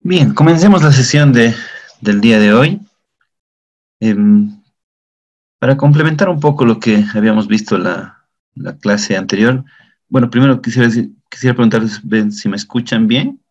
Bien, comencemos la sesión del día de hoy. Em, para complementar un poco lo que habíamos visto la clase anterior, bueno, primero quisiera preguntarles ven, si me escuchan bien.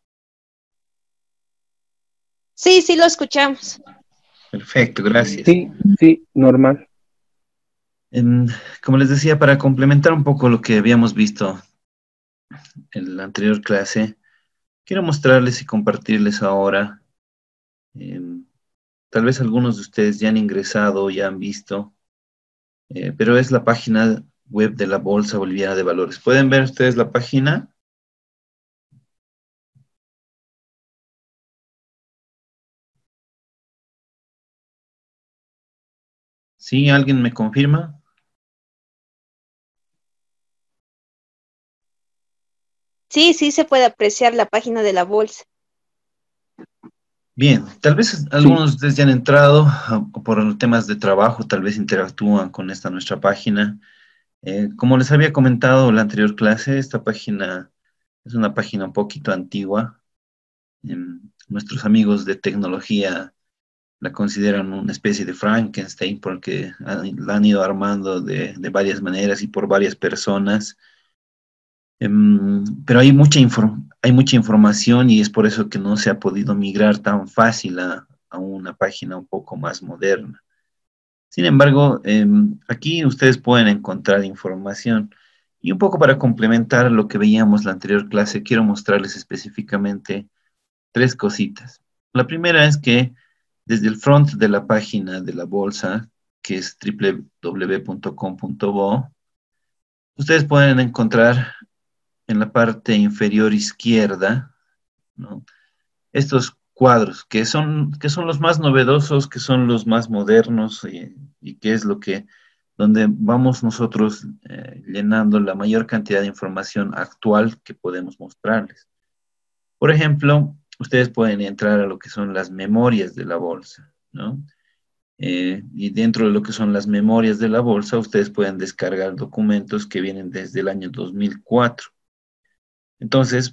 Sí, sí lo escuchamos. Perfecto, gracias. Sí, sí, normal. Em, Como les decía, para complementar un poco lo que habíamos visto en la anterior clase, quiero mostrarles y compartirles ahora, em, tal vez algunos de ustedes ya han ingresado, ya han visto, pero es la página web de la Bolsa Boliviana de Valores. ¿Pueden ver ustedes la página? ¿Sí? ¿Alguien me confirma? Sí, sí se puede apreciar la página de la bolsa. Bien, tal vez Sí, algunos de ustedes ya han entrado por temas de trabajo, tal vez interactúan con esta nuestra página. Como les había comentado en la anterior clase, esta página es una página un poquito antigua. Nuestros amigos de tecnología la consideran una especie de Frankenstein porque la han ido armando de varias maneras y por varias personas. Pero hay mucha información y es por eso que no se ha podido migrar tan fácil a una página un poco más moderna. Sin embargo, aquí ustedes pueden encontrar información. Y un poco para complementar lo que veíamos la anterior clase, quiero mostrarles específicamente tres cositas. La primera es que desde el front de la página de la bolsa, que es www.com.bo, ustedes pueden encontrar en la parte inferior izquierda, ¿no? Estos cuadros que son los más novedosos, que son los más modernos y que es donde vamos nosotros llenando la mayor cantidad de información actual que podemos mostrarles. Por ejemplo, ustedes pueden entrar a lo que son las memorias de la bolsa, ¿no? Y dentro de lo que son las memorias de la bolsa, ustedes pueden descargar documentos que vienen desde el año 2004. Entonces,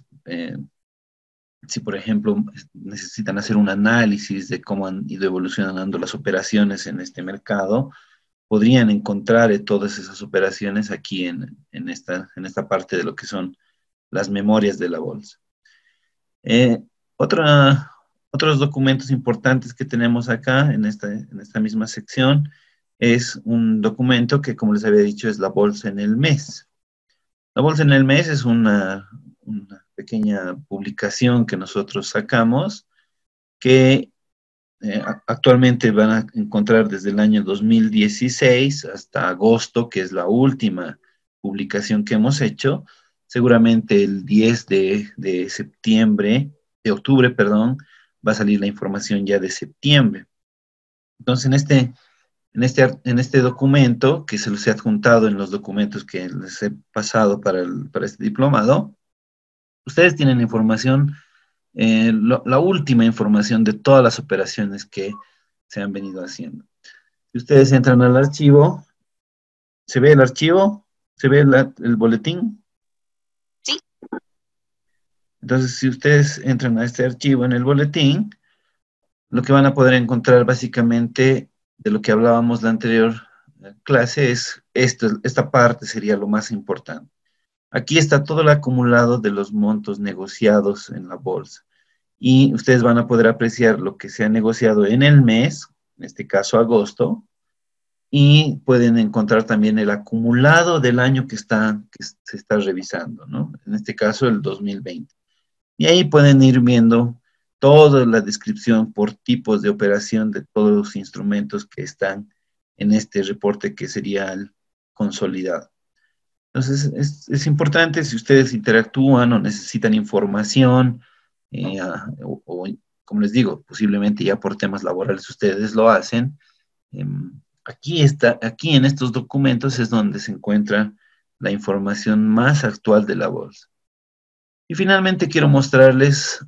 si por ejemplo necesitan hacer un análisis de cómo han ido evolucionando las operaciones en este mercado, podrían encontrar todas esas operaciones aquí en esta parte de lo que son las memorias de la bolsa. Eh, otra, Otros documentos importantes que tenemos acá en esta misma sección es un documento que, como les había dicho, es la bolsa en el mes. La bolsa en el mes es una pequeña publicación que nosotros sacamos que actualmente van a encontrar desde el año 2016 hasta agosto, que es la última publicación que hemos hecho. Seguramente el 10 de septiembre, de octubre, perdón, va a salir la información ya de septiembre. Entonces, en este documento, que se los he adjuntado en los documentos que les he pasado para este diplomado, ustedes tienen información, la última información de todas las operaciones que se han venido haciendo. Si ustedes entran al archivo, ¿se ve el archivo? ¿Se ve el boletín? Sí. Entonces, si ustedes entran a este archivo en el boletín, lo que van a poder encontrar básicamente de lo que hablábamos la anterior clase es esta parte sería lo más importante. Aquí está todo el acumulado de los montos negociados en la bolsa. Y ustedes van a poder apreciar lo que se ha negociado en el mes, en este caso agosto, y pueden encontrar también el acumulado del año que se está revisando, ¿no? En este caso el 2020. Y ahí pueden ir viendo toda la descripción por tipos de operación de todos los instrumentos que están en este reporte que sería el consolidado. Entonces, es importante si ustedes interactúan o necesitan información, como les digo, posiblemente ya por temas laborales ustedes lo hacen. Aquí en estos documentos es donde se encuentra la información más actual de la bolsa. Y finalmente quiero mostrarles,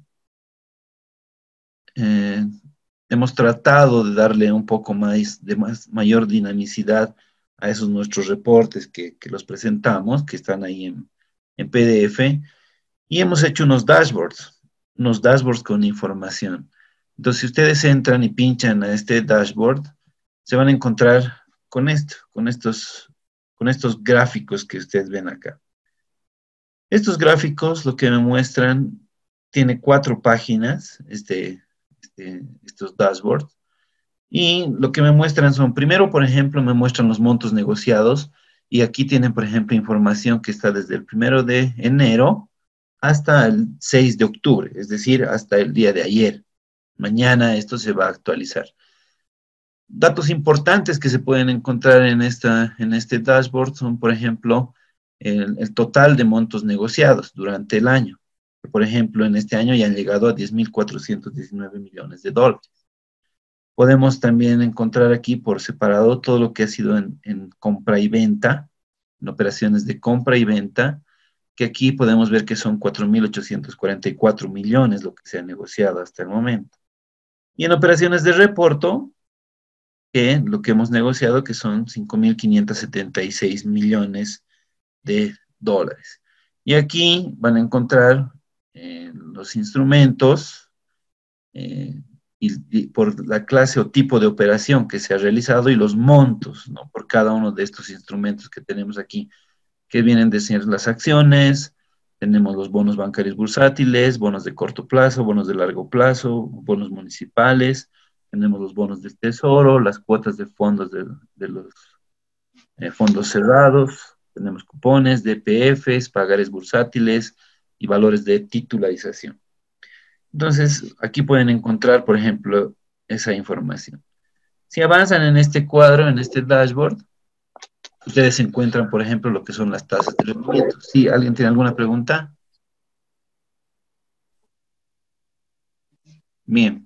eh, hemos tratado de darle un poco mayor dinamicidad a esos nuestros reportes que los presentamos, que están ahí en PDF, y hemos hecho unos dashboards. unos dashboards con información. Entonces, si ustedes entran y pinchan a este dashboard, se van a encontrar con esto, con estos gráficos que ustedes ven acá. Estos gráficos lo que me muestran, tiene 4 páginas, estos dashboards, y lo que me muestran son, primero, por ejemplo, me muestran los montos negociados, y aquí tienen, por ejemplo, información que está desde el 1 de enero hasta el 6 de octubre, es decir, hasta el día de ayer. Mañana esto se va a actualizar. Datos importantes que se pueden encontrar en este dashboard son, por ejemplo, el total de montos negociados durante el año. Por ejemplo, en este año ya han llegado a 10.419 millones de dólares. Podemos también encontrar aquí por separado todo lo que ha sido en compra y venta, en operaciones de compra y venta, que aquí podemos ver que son 4.844 millones lo que se ha negociado hasta el momento. Y en operaciones de reporto, que lo que hemos negociado, que son 5.576 millones de dólares. Y aquí van a encontrar los instrumentos y por la clase o tipo de operación que se ha realizado y los montos, ¿no? Por cada uno de estos instrumentos que tenemos aquí, que vienen de ser las acciones, tenemos los bonos bancarios bursátiles, bonos de corto plazo, bonos de largo plazo, bonos municipales, tenemos los bonos del tesoro, las cuotas de fondos de los fondos cerrados, tenemos cupones, DPFs, pagares bursátiles y valores de titularización. Entonces, aquí pueden encontrar, por ejemplo, esa información. Si avanzan en este cuadro, en este dashboard, ustedes encuentran, por ejemplo, lo que son las tasas de rendimiento. ¿Sí? ¿Alguien tiene alguna pregunta? Bien.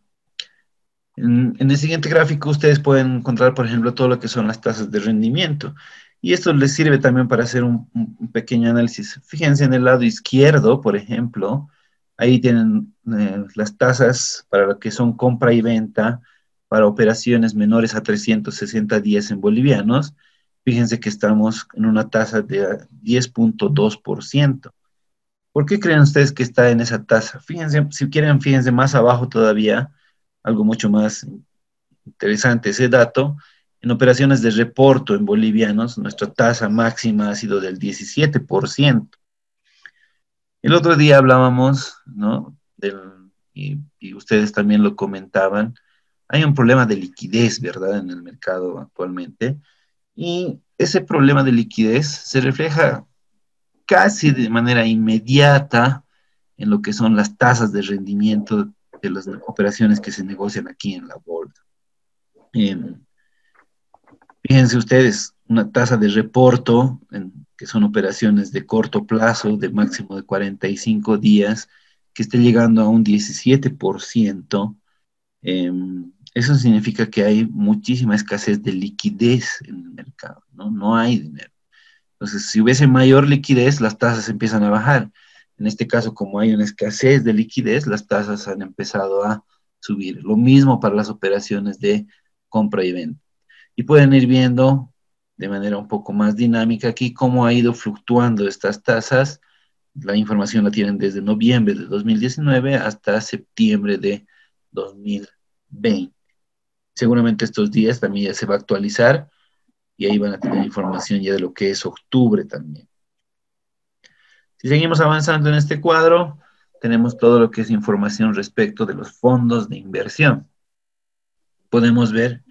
En el siguiente gráfico ustedes pueden encontrar, por ejemplo, todo lo que son las tasas de rendimiento. Y esto les sirve también para hacer un pequeño análisis. Fíjense en el lado izquierdo, por ejemplo, ahí tienen las tasas para lo que son compra y venta para operaciones menores a 360 días en bolivianos. Fíjense que estamos en una tasa de 10.2%. ¿Por qué creen ustedes que está en esa tasa? Fíjense, si quieren, fíjense más abajo todavía, algo mucho más interesante ese dato. En operaciones de reporto en bolivianos, nuestra tasa máxima ha sido del 17%. El otro día hablábamos, ¿no? Y ustedes también lo comentaban, hay un problema de liquidez, ¿verdad? En el mercado actualmente. Y ese problema de liquidez se refleja casi de manera inmediata en lo que son las tasas de rendimiento de las operaciones que se negocian aquí en la bolsa. Eh, Fíjense ustedes, una tasa de reporto, que son operaciones de corto plazo, de máximo de 45 días, que esté llegando a un 17%. eh, Eso significa que hay muchísima escasez de liquidez en el mercado, ¿no? No hay dinero. Entonces, si hubiese mayor liquidez, las tasas empiezan a bajar. En este caso, como hay una escasez de liquidez, las tasas han empezado a subir. Lo mismo para las operaciones de compra y venta. Y pueden ir viendo de manera un poco más dinámica aquí cómo ha ido fluctuando estas tasas. La información la tienen desde noviembre de 2019 hasta septiembre de 2020. Seguramente estos días también ya se va a actualizar y ahí van a tener información ya de lo que es octubre también. Si seguimos avanzando en este cuadro, tenemos todo lo que es información respecto de los fondos de inversión. Podemos ver,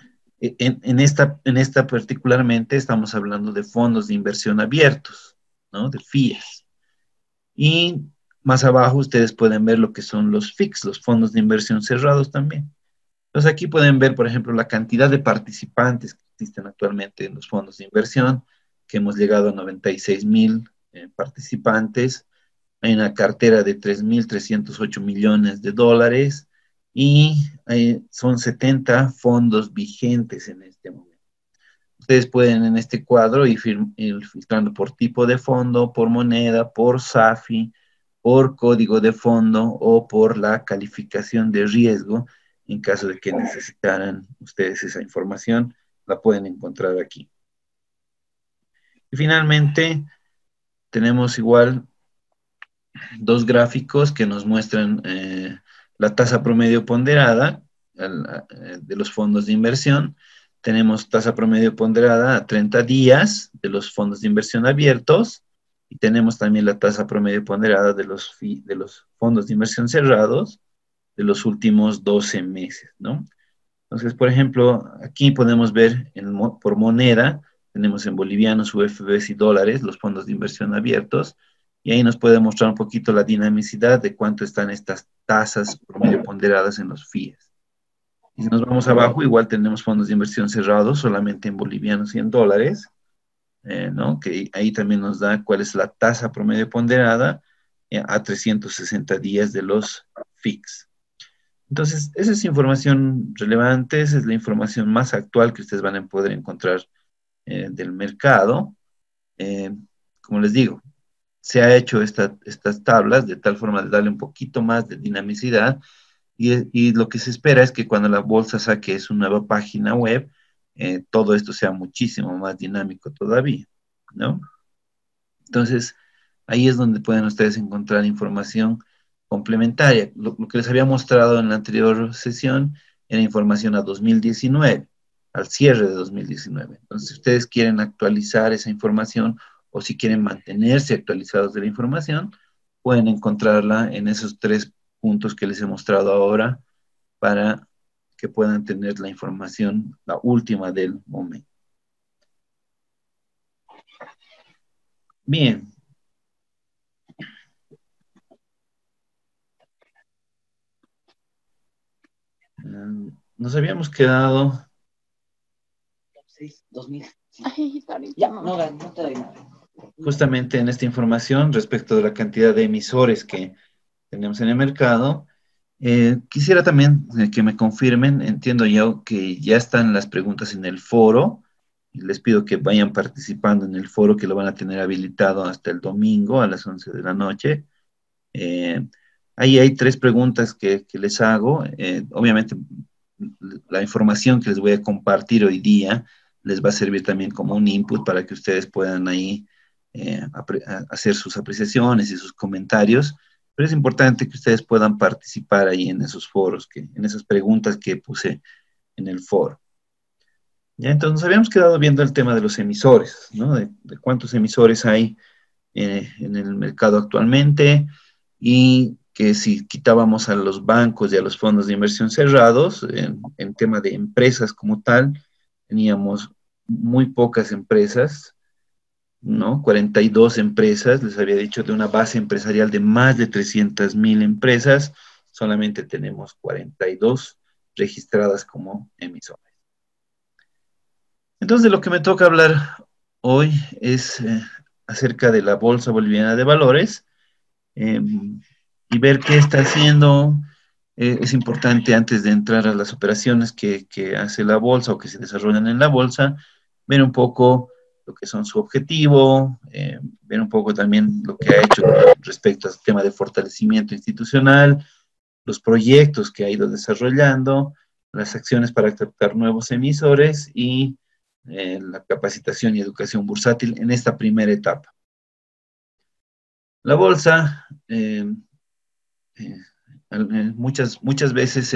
en esta particularmente estamos hablando de fondos de inversión abiertos, ¿no? De FIAs. Y más abajo ustedes pueden ver lo que son los FIX, los fondos de inversión cerrados también. Entonces aquí pueden ver, por ejemplo, la cantidad de participantes que existen actualmente en los fondos de inversión, que hemos llegado a 96.000 participantes. Hay una cartera de 3.308 millones de dólares y son 70 fondos vigentes en este momento. Ustedes pueden en este cuadro ir filtrando por tipo de fondo, por moneda, por SAFI, por código de fondo o por la calificación de riesgo. En caso de que necesitaran ustedes esa información, la pueden encontrar aquí. Y finalmente, tenemos igual dos gráficos que nos muestran la tasa promedio ponderada de los fondos de inversión. Tenemos tasa promedio ponderada a 30 días de los fondos de inversión abiertos y tenemos también la tasa promedio ponderada de los fondos de inversión cerrados de los últimos 12 meses, ¿no? Entonces, por ejemplo, aquí podemos ver por moneda, tenemos en bolivianos, UFBs y dólares los fondos de inversión abiertos, y ahí nos puede mostrar un poquito la dinamicidad de cuánto están estas tasas promedio ponderadas en los FIES. Y si nos vamos abajo, igual tenemos fondos de inversión cerrados solamente en bolivianos y en dólares, ¿no? Que ahí también nos da cuál es la tasa promedio ponderada a 360 días de los FIX. Entonces, esa es información relevante, esa es la información más actual que ustedes van a poder encontrar del mercado. Eh, Como les digo, se ha hecho estas tablas de tal forma de darle un poquito más de dinamicidad y lo que se espera es que cuando la bolsa saque su nueva página web, todo esto sea muchísimo más dinámico todavía, ¿no? Entonces, ahí es donde pueden ustedes encontrar información complementaria. Lo que les había mostrado en la anterior sesión era información a 2019, al cierre de 2019. Entonces, si ustedes quieren actualizar esa información o si quieren mantenerse actualizados de la información, pueden encontrarla en esos tres puntos que les he mostrado ahora para que puedan tener la información, la última del momento. Bien. Nos habíamos quedado 2000. Ay, Ya, no te doy nada. justamente en esta información respecto de la cantidad de emisores que tenemos en el mercado. Quisiera también que me confirmen, entiendo yo que ya están las preguntas en el foro, y les pido que vayan participando en el foro que lo van a tener habilitado hasta el domingo a las 11 de la noche. Eh, Ahí hay tres preguntas que les hago. Obviamente, la información que les voy a compartir hoy día les va a servir también como un input para que ustedes puedan ahí hacer sus apreciaciones y sus comentarios, pero es importante que ustedes puedan participar ahí en esos foros, en esas preguntas que puse en el foro. Ya, entonces nos habíamos quedado viendo el tema de los emisores, ¿no? De cuántos emisores hay en el mercado actualmente y que si quitábamos a los bancos y a los fondos de inversión cerrados, en tema de empresas como tal, teníamos muy pocas empresas, ¿no? 42 empresas, les había dicho, de una base empresarial de más de 300.000 empresas, solamente tenemos 42 registradas como emisoras. Entonces, de lo que me toca hablar hoy es acerca de la Bolsa Boliviana de Valores y ver qué está haciendo. Es importante antes de entrar a las operaciones que hace la bolsa o que se desarrollan en la bolsa, ver un poco lo que son su objetivo, ver un poco también lo que ha hecho respecto al tema de fortalecimiento institucional, los proyectos que ha ido desarrollando, las acciones para captar nuevos emisores y la capacitación y educación bursátil en esta primera etapa. La bolsa, muchas veces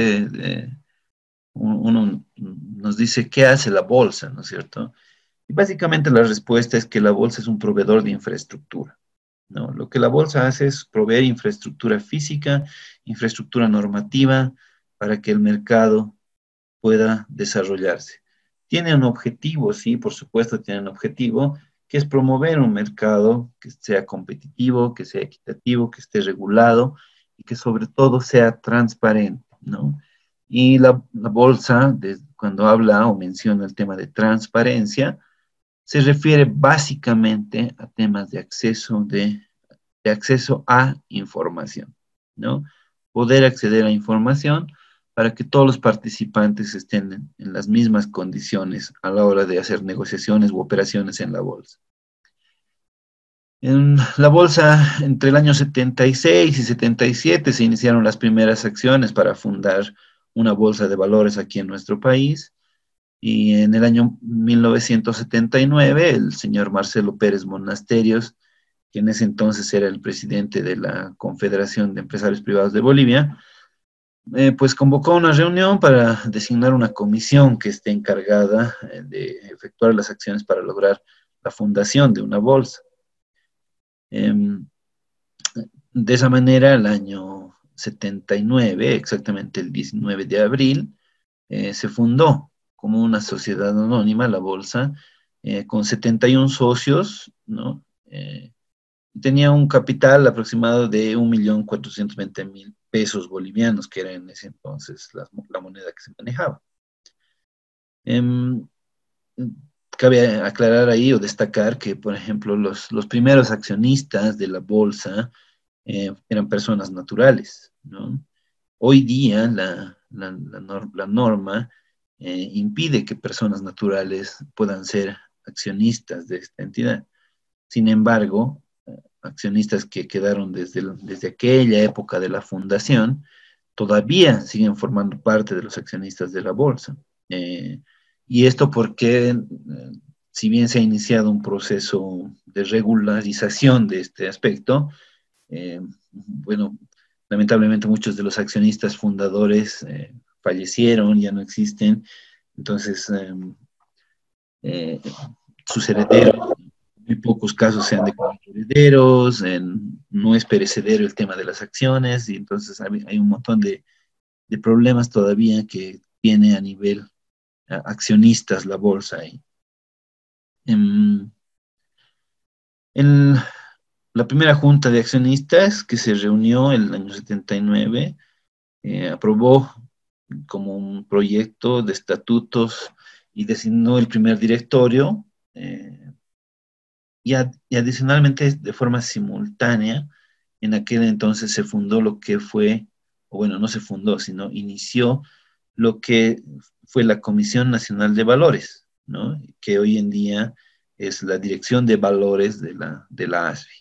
uno nos dice, ¿qué hace la bolsa? ¿No es cierto? Y básicamente la respuesta es que la bolsa es un proveedor de infraestructura, ¿no? Lo que la bolsa hace es proveer infraestructura física, infraestructura normativa, para que el mercado pueda desarrollarse. Tiene un objetivo, sí, por supuesto, tiene un objetivo, que es promover un mercado que sea competitivo, que sea equitativo, que esté regulado y que sobre todo sea transparente, ¿no? Y la bolsa, cuando habla o menciona el tema de transparencia, se refiere básicamente a temas de acceso a información, ¿no? Poder acceder a información para que todos los participantes estén en las mismas condiciones a la hora de hacer negociaciones u operaciones en la bolsa. En la bolsa, entre el año 76 y 77 se iniciaron las primeras acciones para fundar una bolsa de valores aquí en nuestro país. Y en el año 1979, el señor Marcelo Pérez Monasterios que en ese entonces era el presidente de la Confederación de Empresarios Privados de Bolivia, pues convocó una reunión para designar una comisión que esté encargada de efectuar las acciones para lograr la fundación de una bolsa. Em, de esa manera, el año 79, exactamente el 19 de abril, se fundó como una sociedad anónima, la bolsa, con 71 socios, ¿no? Tenía un capital aproximado de 1.420.000 pesos bolivianos, que era en ese entonces la moneda que se manejaba. Em, Cabe aclarar ahí o destacar que, por ejemplo, los primeros accionistas de la bolsa eran personas naturales, ¿no? Hoy día la norma impide que personas naturales puedan ser accionistas de esta entidad. Sin embargo, accionistas que quedaron desde aquella época de la fundación todavía siguen formando parte de los accionistas de la bolsa. Y esto porque, si bien se ha iniciado un proceso de regularización de este aspecto, bueno, lamentablemente muchos de los accionistas fundadores fallecieron, ya no existen, entonces eh, sus herederos, en muy pocos casos se han declarado herederos, no es perecedero el tema de las acciones, y entonces hay un montón de problemas todavía que tiene a nivel accionistas la bolsa ahí. En, en la primera junta de accionistas que se reunió en el año 79 aprobó como un proyecto de estatutos y designó el primer directorio, y adicionalmente de forma simultánea, en aquel entonces se fundó lo que fue, o bueno, no se fundó, sino inició lo que fue la Comisión Nacional de Valores, ¿no? Que hoy en día es la Dirección de Valores de la ASFI.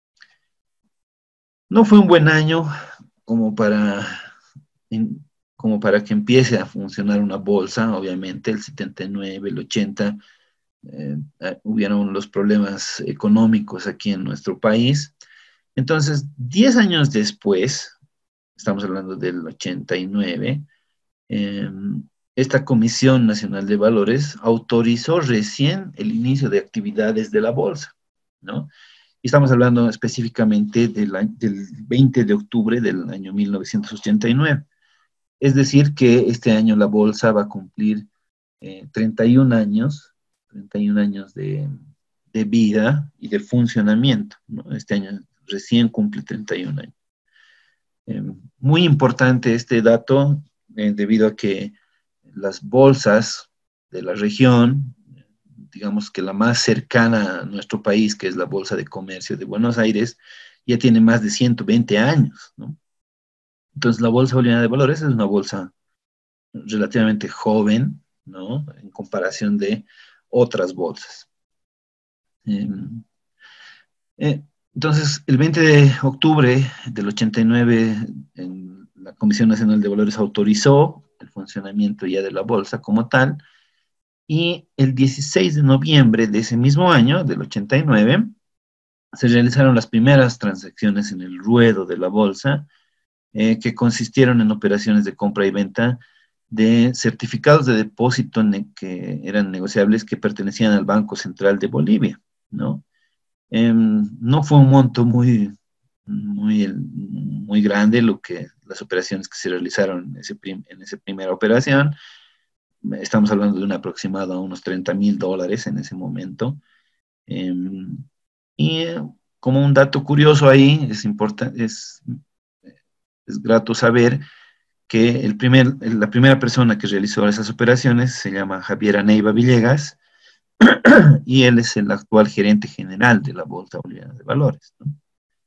No fue un buen año como para, como para que empiece a funcionar una bolsa, obviamente, el 79, el 80, hubieron los problemas económicos aquí en nuestro país. Entonces, 10 años después, estamos hablando del 89, eh, esta Comisión Nacional de Valores autorizó recién el inicio de actividades de la bolsa, ¿no? Y estamos hablando específicamente del 20 de octubre del año 1989. Es decir, que este año la bolsa va a cumplir 31 años, 31 años de vida y de funcionamiento, ¿no? Este año recién cumple 31 años. Muy importante este dato, debido a que las bolsas de la región, digamos que la más cercana a nuestro país, que es la Bolsa de Comercio de Buenos Aires, ya tiene más de 120 años, ¿no? Entonces, la Bolsa Boliviana de Valores es una bolsa relativamente joven, ¿no? En comparación de otras bolsas. Eh, entonces, el 20 de octubre del 89, la Comisión Nacional de Valores autorizó el funcionamiento ya de la bolsa como tal, y el 16 de noviembre de ese mismo año, del 89, se realizaron las primeras transacciones en el ruedo de la bolsa, que consistieron en operaciones de compra y venta de certificados de depósito que eran negociables, que pertenecían al Banco Central de Bolivia, ¿no? No fue un monto muy grande las operaciones que se realizaron en esa primera operación. Estamos hablando de un aproximado a unos $30.000 en ese momento. Y como un dato curioso ahí, es grato saber que la primera persona que realizó esas operaciones se llama Javier Aneiva Villegas, y él es el actual gerente general de la Bolsa Boliviana de Valores, ¿no?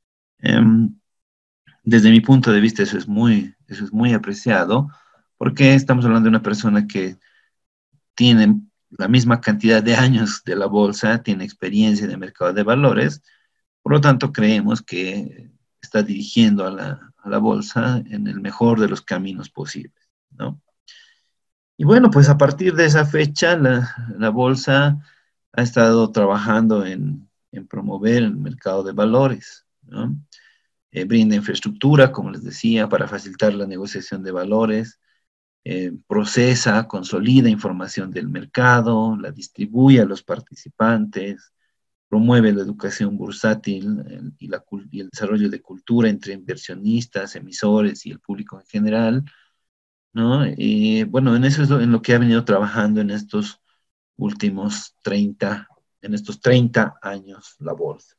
Desde mi punto de vista eso es muy apreciado, porque estamos hablando de una persona que tiene la misma cantidad de años de la bolsa, tiene experiencia en el mercado de valores, por lo tanto creemos que está dirigiendo a la bolsa en el mejor de los caminos posibles, ¿no? Y bueno, pues a partir de esa fecha, la bolsa ha estado trabajando en promover el mercado de valores, ¿no? Brinda infraestructura, como les decía, para facilitar la negociación de valores, procesa, consolida información del mercado, la distribuye a los participantes, promueve la educación bursátil y el desarrollo de cultura entre inversionistas, emisores y el público en general, ¿no? Y bueno, en eso es en lo que ha venido trabajando en estos últimos 30, en estos 30 años la bolsa.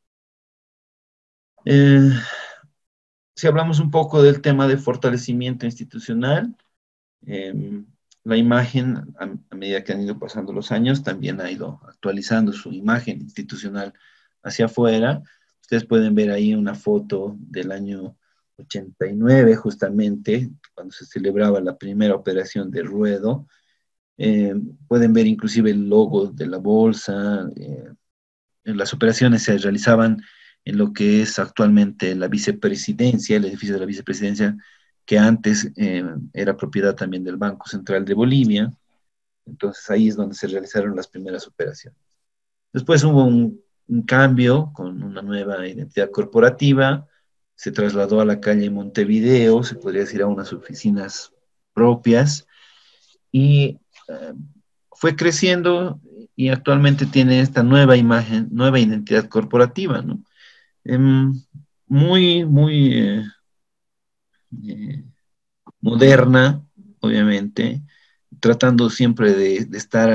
Eh, si hablamos un poco del tema de fortalecimiento institucional, eh, la imagen, a medida que han ido pasando los años, también ha ido actualizando su imagen institucional hacia afuera. Ustedes pueden ver ahí una foto del año 89, justamente, cuando se celebraba la primera operación de Ruedo. Pueden ver inclusive el logo de la bolsa. Las operaciones se realizaban en lo que es actualmente la vicepresidencia, el edificio de la vicepresidencia, que antes era propiedad también del Banco Central de Bolivia. Entonces ahí es donde se realizaron las primeras operaciones. Después hubo un cambio con una nueva identidad corporativa, se trasladó a la calle Montevideo, se podría decir a unas oficinas propias, y fue creciendo y actualmente tiene esta nueva imagen, nueva identidad corporativa, ¿no? Em, muy eh, moderna, obviamente, tratando siempre de estar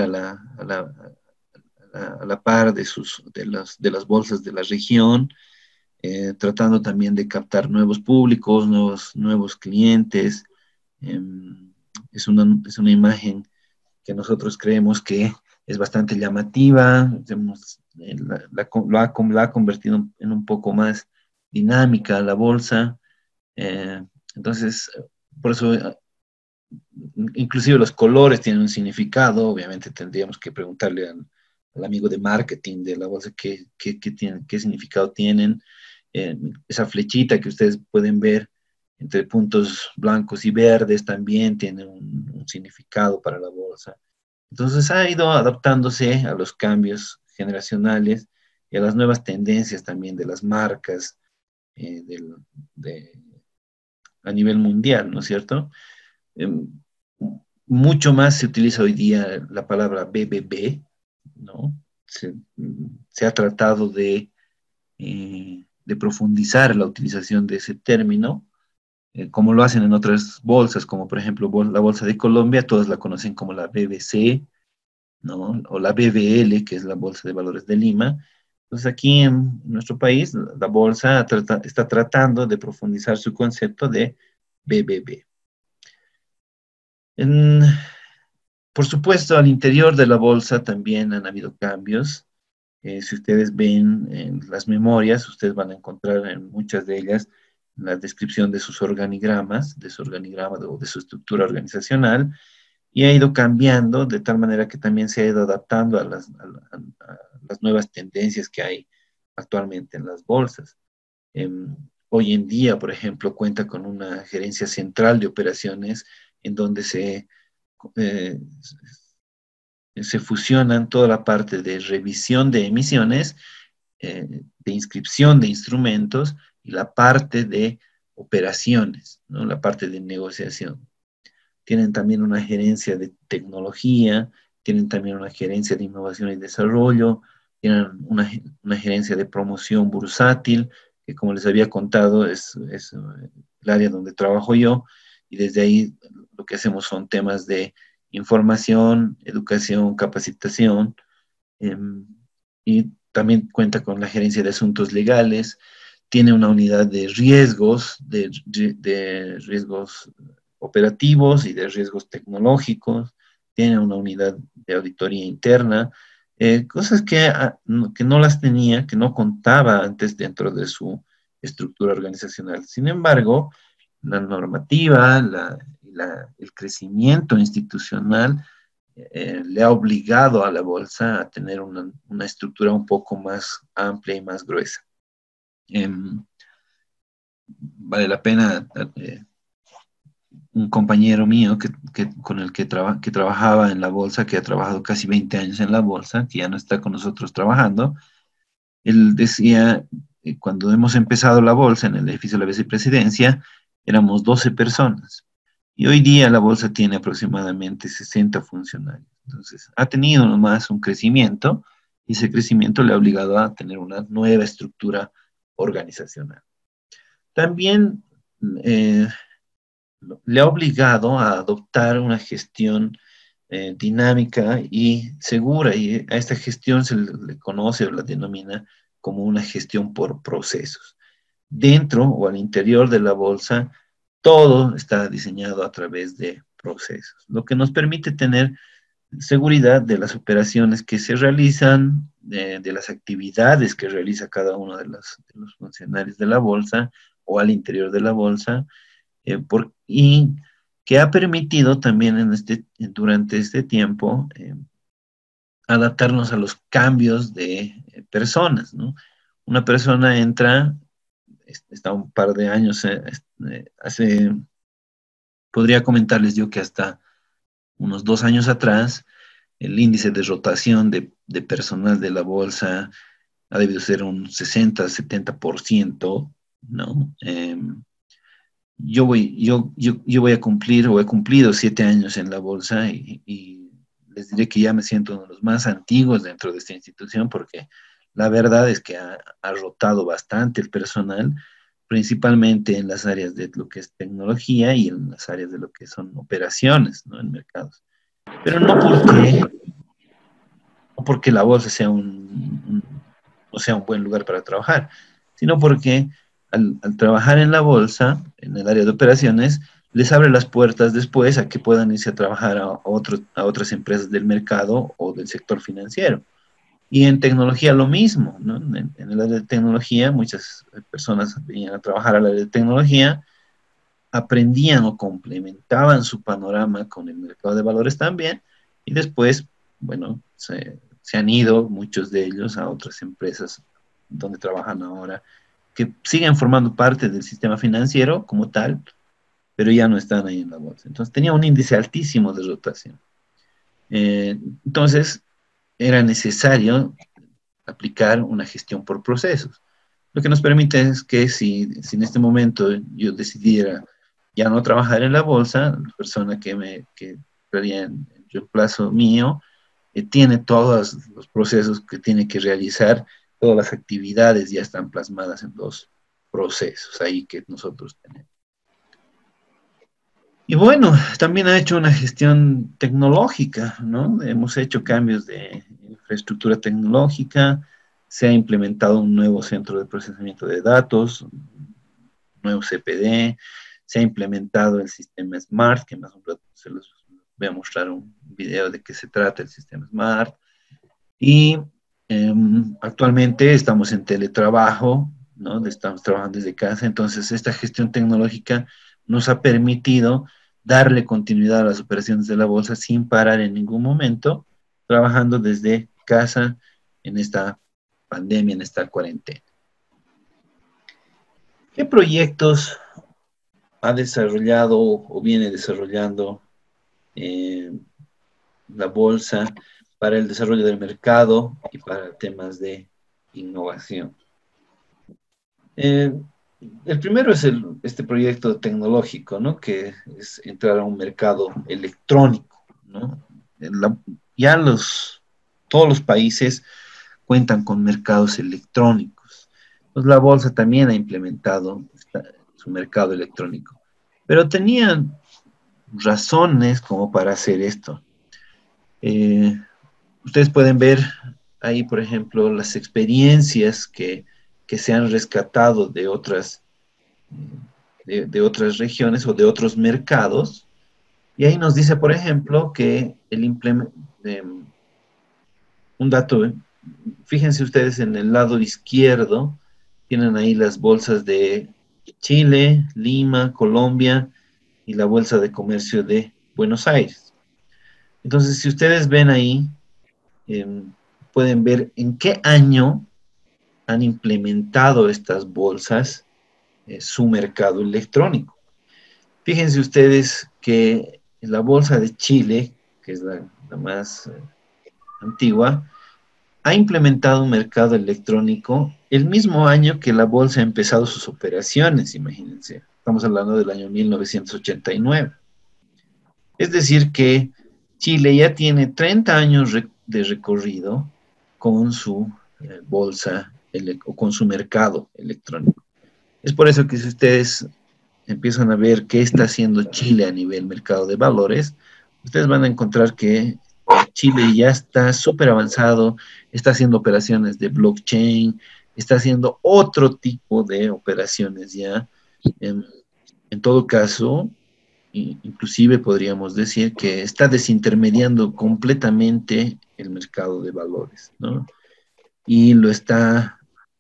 a la par de las bolsas de la región, tratando también de captar nuevos públicos, nuevos clientes. Es una imagen que nosotros creemos que es bastante llamativa, la ha convertido en un poco más dinámica la bolsa. Entonces, por eso, inclusive los colores tienen un significado. Obviamente tendríamos que preguntarle al amigo de marketing de la bolsa qué significado tienen. Esa flechita que ustedes pueden ver entre puntos blancos y verdes también tiene un significado para la bolsa. Entonces ha ido adaptándose a los cambios generacionales y a las nuevas tendencias también de las marcas eh, del- de- a nivel mundial, ¿no es cierto? Em, Mucho más se utiliza hoy día la palabra BBB, ¿no? Se ha tratado de profundizar la utilización de ese término, como lo hacen en otras bolsas, como por ejemplo la Bolsa de Colombia, todos la conocen como la BBC, ¿no? O la BVL, que es la Bolsa de Valores de Lima. Entonces aquí en nuestro país, la bolsa está tratando de profundizar su concepto de BBB. En, por supuesto, al interior de la bolsa también han habido cambios. Si ustedes ven en las memorias, ustedes van a encontrar en muchas de ellas la descripción de sus organigramas, de su organigrama o de su estructura organizacional, y ha ido cambiando de tal manera que también se ha ido adaptando a las nuevas tendencias que hay actualmente en las bolsas. Hoy en día, por ejemplo, cuenta con una gerencia central de operaciones en donde eh, se fusionan toda la parte de revisión de emisiones, de inscripción de instrumentos y la parte de operaciones, ¿no? La parte de negociación. Tienen también una gerencia de tecnología, tienen también una gerencia de innovación y desarrollo, tienen una gerencia de promoción bursátil, que como les había contado es el área donde trabajo yo, y desde ahí lo que hacemos son temas de información, educación, capacitación, eh, y también cuenta con la gerencia de asuntos legales, tiene una unidad de riesgos, de riesgos operativos y de riesgos tecnológicos, tiene una unidad de auditoría interna, cosas que no las tenía, que no contaba antes dentro de su estructura organizacional. Sin embargo, la normativa, el crecimiento institucional le ha obligado a la bolsa a tener una estructura un poco más amplia y más gruesa. Vale la pena, un compañero mío con el que trabajaba en la bolsa, que ha trabajado casi 20 años en la bolsa, que ya no está con nosotros trabajando, Él decía, cuando hemos empezado la bolsa en el edificio de la vicepresidencia, éramos 12 personas. Y hoy día la bolsa tiene aproximadamente 60 funcionarios. Entonces, ha tenido nomás un crecimiento y ese crecimiento le ha obligado a tener una nueva estructura organizacional. También eh, le ha obligado a adoptar una gestión dinámica y segura, y a esta gestión se le conoce o la denomina como una gestión por procesos. Dentro o al interior de la bolsa, todo está diseñado a través de procesos, lo que nos permite tener seguridad de las operaciones que se realizan, de las actividades que realiza cada uno de los funcionarios de la bolsa o al interior de la bolsa, y que ha permitido también durante este tiempo adaptarnos a los cambios de personas, ¿no? Una persona entra, está un par de años, podría comentarles yo que hasta unos 2 años atrás, el índice de rotación de personal de la bolsa ha debido ser un 60-70%, ¿no? Yo voy a cumplir o he cumplido 7 años en la bolsa y les diré que ya me siento uno de los más antiguos dentro de esta institución porque la verdad es que ha rotado bastante el personal, principalmente en las áreas de lo que es tecnología y en las áreas de lo que son operaciones, ¿no? En mercados. Pero no porque la bolsa sea no sea un buen lugar para trabajar, sino porque al trabajar en la bolsa, en el área de operaciones, les abre las puertas después a que puedan irse a trabajar a otras empresas del mercado o del sector financiero. Y en tecnología lo mismo, ¿no? En el área de tecnología, muchas personas venían a trabajar al área de tecnología, aprendían o complementaban su panorama con el mercado de valores también, y después, bueno, se han ido muchos de ellos a otras empresas donde trabajan ahora, que siguen formando parte del sistema financiero como tal, pero ya no están ahí en la bolsa. Entonces tenía un índice altísimo de rotación. Entonces era necesario aplicar una gestión por procesos. Lo que nos permite es que si en este momento yo decidiera ya no trabajar en la bolsa, la persona que estaría en reemplazo mío tiene todos los procesos que tiene que realizar, todas las actividades ya están plasmadas en los procesos ahí que nosotros tenemos. Y bueno, también ha hecho una gestión tecnológica, ¿no? Hemos hecho cambios de infraestructura tecnológica, se ha implementado un nuevo centro de procesamiento de datos, un nuevo CPD, se ha implementado el sistema SMART, que más un rato se los voy a mostrar un video de qué se trata el sistema SMART. Y actualmente estamos en teletrabajo, ¿no? Estamos trabajando desde casa, entonces esta gestión tecnológica nos ha permitido darle continuidad a las operaciones de la bolsa sin parar en ningún momento, trabajando desde casa en esta pandemia, en esta cuarentena. ¿Qué proyectos ha desarrollado o viene desarrollando eh, la bolsa para el desarrollo del mercado y para temas de innovación? Eh, el primero es este proyecto tecnológico, ¿no? Que es entrar a un mercado electrónico, ¿no? La, ya todos los países cuentan con mercados electrónicos. Pues la bolsa también ha implementado su mercado electrónico, pero tenían razones como para hacer esto. Eh, Ustedes pueden ver ahí, por ejemplo, las experiencias que se han rescatado de otras regiones o de otros mercados. Y ahí nos dice, por ejemplo, que un dato, fíjense ustedes en el lado izquierdo, tienen ahí las bolsas de Chile, Lima, Colombia y la Bolsa de Comercio de Buenos Aires. Entonces, si ustedes ven ahí, eh, pueden ver en qué año han implementado estas bolsas su mercado electrónico. Fíjense ustedes que la bolsa de Chile, que es la más antigua, ha implementado un mercado electrónico el mismo año que la bolsa ha empezado sus operaciones, imagínense. Estamos hablando del año 1989. Es decir, que Chile ya tiene 30 años de recorrido con su bolsa o con su mercado electrónico. Es por eso que si ustedes empiezan a ver qué está haciendo Chile a nivel mercado de valores, ustedes van a encontrar que Chile ya está súper avanzado, está haciendo operaciones de blockchain, está haciendo otro tipo de operaciones ya. En, en todo caso, inclusive podríamos decir que está desintermediando completamente el mercado de valores, ¿no? Y lo está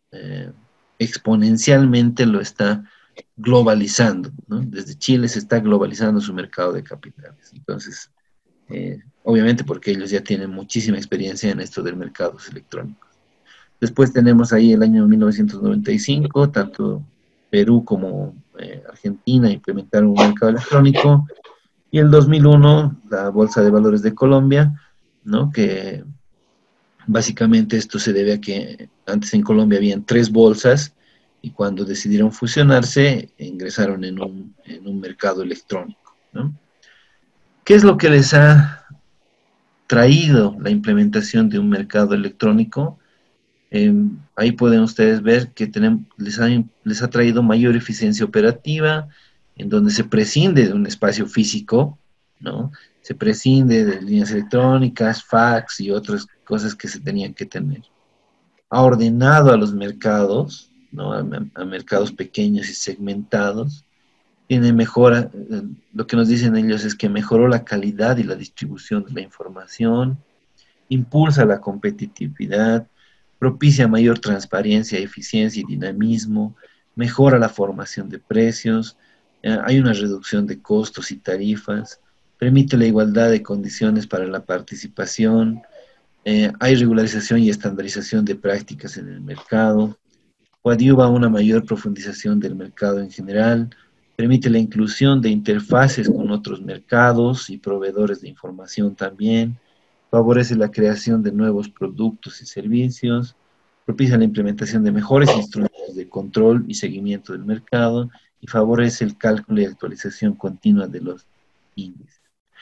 exponencialmente, lo está globalizando, ¿no? Desde Chile se está globalizando su mercado de capitales. Entonces, obviamente porque ellos ya tienen muchísima experiencia en esto del mercados electrónicos. Después tenemos ahí el año 1995, tanto Perú como Argentina implementaron un mercado electrónico, y el 2001 la Bolsa de Valores de Colombia, ¿no? Que básicamente esto se debe a que antes en Colombia habían 3 bolsas y cuando decidieron fusionarse ingresaron en un mercado electrónico, ¿no? ¿Qué es lo que les ha traído la implementación de un mercado electrónico? Ahí pueden ustedes ver que les ha traído mayor eficiencia operativa, en donde se prescinde de un espacio físico, ¿no? Se prescinde de líneas electrónicas, fax y otras cosas que se tenían que tener. Ha ordenado a los mercados, ¿no? A mercados pequeños y segmentados. Tiene mejora, lo que nos dicen ellos es que mejoró la calidad y la distribución de la información, impulsa la competitividad, propicia mayor transparencia, eficiencia y dinamismo, mejora la formación de precios, hay una reducción de costos y tarifas, permite la igualdad de condiciones para la participación, hay regularización y estandarización de prácticas en el mercado, coadyuva a una mayor profundización del mercado en general, permite la inclusión de interfaces con otros mercados y proveedores de información también, favorece la creación de nuevos productos y servicios, propicia la implementación de mejores instrumentos de control y seguimiento del mercado y favorece el cálculo y actualización continua de los índices.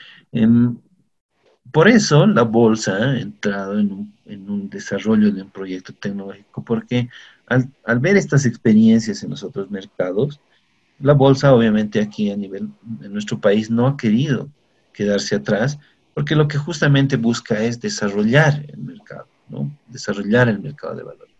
Por eso la bolsa ha entrado en un desarrollo de un proyecto tecnológico, porque al ver estas experiencias en los otros mercados, la bolsa obviamente aquí a nivel de nuestro país no ha querido quedarse atrás, porque lo que justamente busca es desarrollar el mercado, ¿no? Desarrollar el mercado de valor.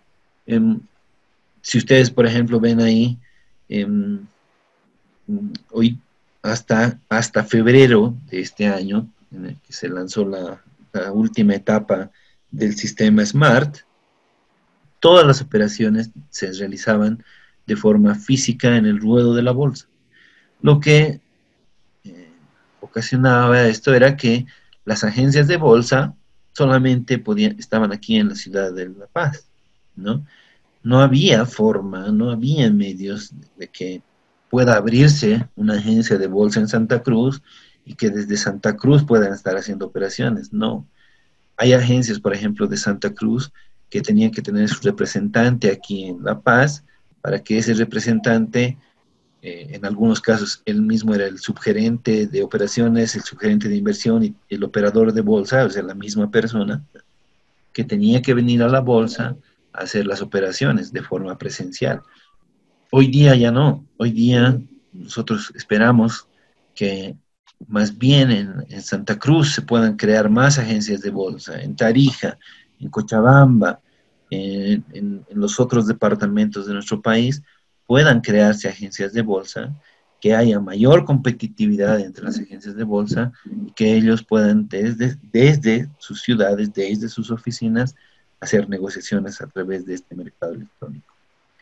Si ustedes, por ejemplo, ven ahí, em, hoy hasta febrero de este año, en el que se lanzó la última etapa del sistema SMART, todas las operaciones se realizaban de forma física en el ruedo de la bolsa. Lo que ocasionaba esto era que las agencias de bolsa solamente estaban aquí en la ciudad de La Paz, ¿no? No había forma, no había medios de que pueda abrirse una agencia de bolsa en Santa Cruz y que desde Santa Cruz puedan estar haciendo operaciones. No. Hay agencias, por ejemplo, de Santa Cruz que tenían que tener su representante aquí en La Paz para que ese representante, en algunos casos, él mismo era el subgerente de operaciones, el subgerente de inversión y el operador de bolsa, o sea, la misma persona, que tenía que venir a la bolsa a hacer las operaciones de forma presencial. Hoy día ya no. Hoy día nosotros esperamos que más bien en Santa Cruz se puedan crear más agencias de bolsa, en Tarija, en Cochabamba, en los otros departamentos de nuestro país, puedan crearse agencias de bolsa, que haya mayor competitividad entre las agencias de bolsa y que ellos puedan desde sus ciudades, desde sus oficinas, hacer negociaciones a través de este mercado electrónico.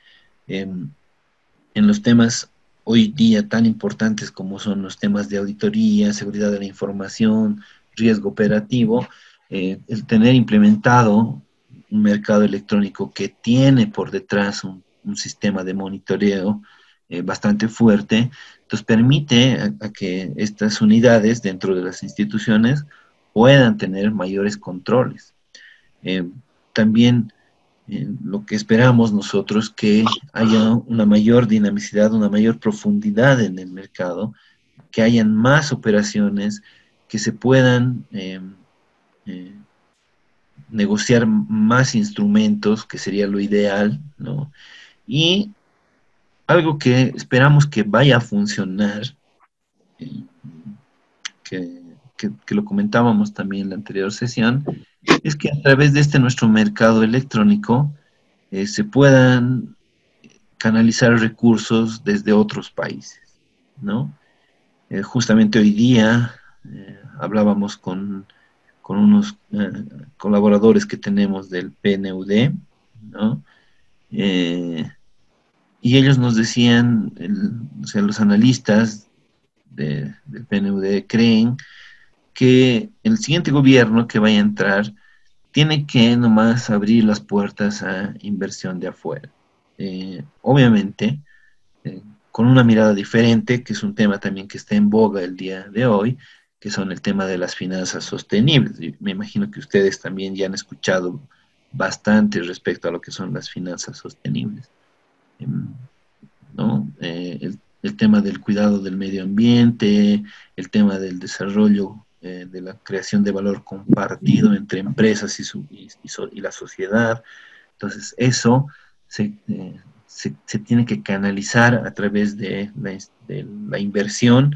En los temas hoy día tan importantes como son los temas de auditoría, seguridad de la información, riesgo operativo, el tener implementado un mercado electrónico que tiene por detrás un sistema de monitoreo bastante fuerte, entonces permite a que estas unidades dentro de las instituciones puedan tener mayores controles. también lo que esperamos nosotros, que haya una mayor dinamicidad, una mayor profundidad en el mercado, que hayan más operaciones, que se puedan eh, negociar más instrumentos, que sería lo ideal, ¿no? Y algo que esperamos que vaya a funcionar, eh, que lo comentábamos también en la anterior sesión, es que a través de este nuestro mercado electrónico se puedan canalizar recursos desde otros países, ¿no? Justamente hoy día hablábamos con unos colaboradores que tenemos del PNUD, ¿no? Y ellos nos decían, o sea, los analistas del PNUD creen que el siguiente gobierno que vaya a entrar tiene que nomás abrir las puertas a inversión de afuera. Obviamente, con una mirada diferente, que es un tema también que está en boga el día de hoy, que son el tema de las finanzas sostenibles. Y me imagino que ustedes también ya han escuchado bastante respecto a lo que son las finanzas sostenibles, ¿no? El tema del cuidado del medio ambiente, el tema del desarrollo, de la creación de valor compartido entre empresas y la sociedad. Entonces, eso se tiene que canalizar a través de la inversión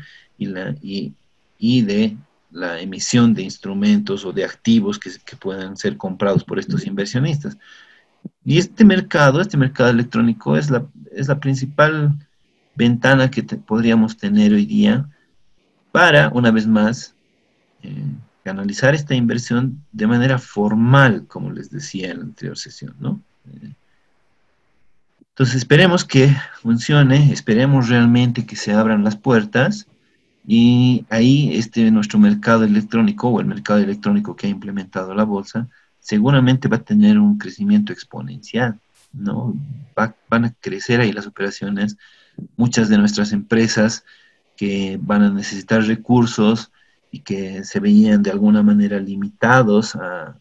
y de la emisión de instrumentos o de activos que puedan ser comprados por estos inversionistas. Y este mercado electrónico es la principal ventana que podríamos tener hoy día para, una vez más, eh, canalizar esta inversión de manera formal, como les decía en la anterior sesión, ¿no? Entonces esperemos que funcione, esperemos realmente que se abran las puertas y ahí nuestro mercado electrónico o el mercado electrónico que ha implementado la bolsa seguramente va a tener un crecimiento exponencial, ¿no? Van a crecer ahí las operaciones, muchas de nuestras empresas que van a necesitar recursos y que se veían de alguna manera limitados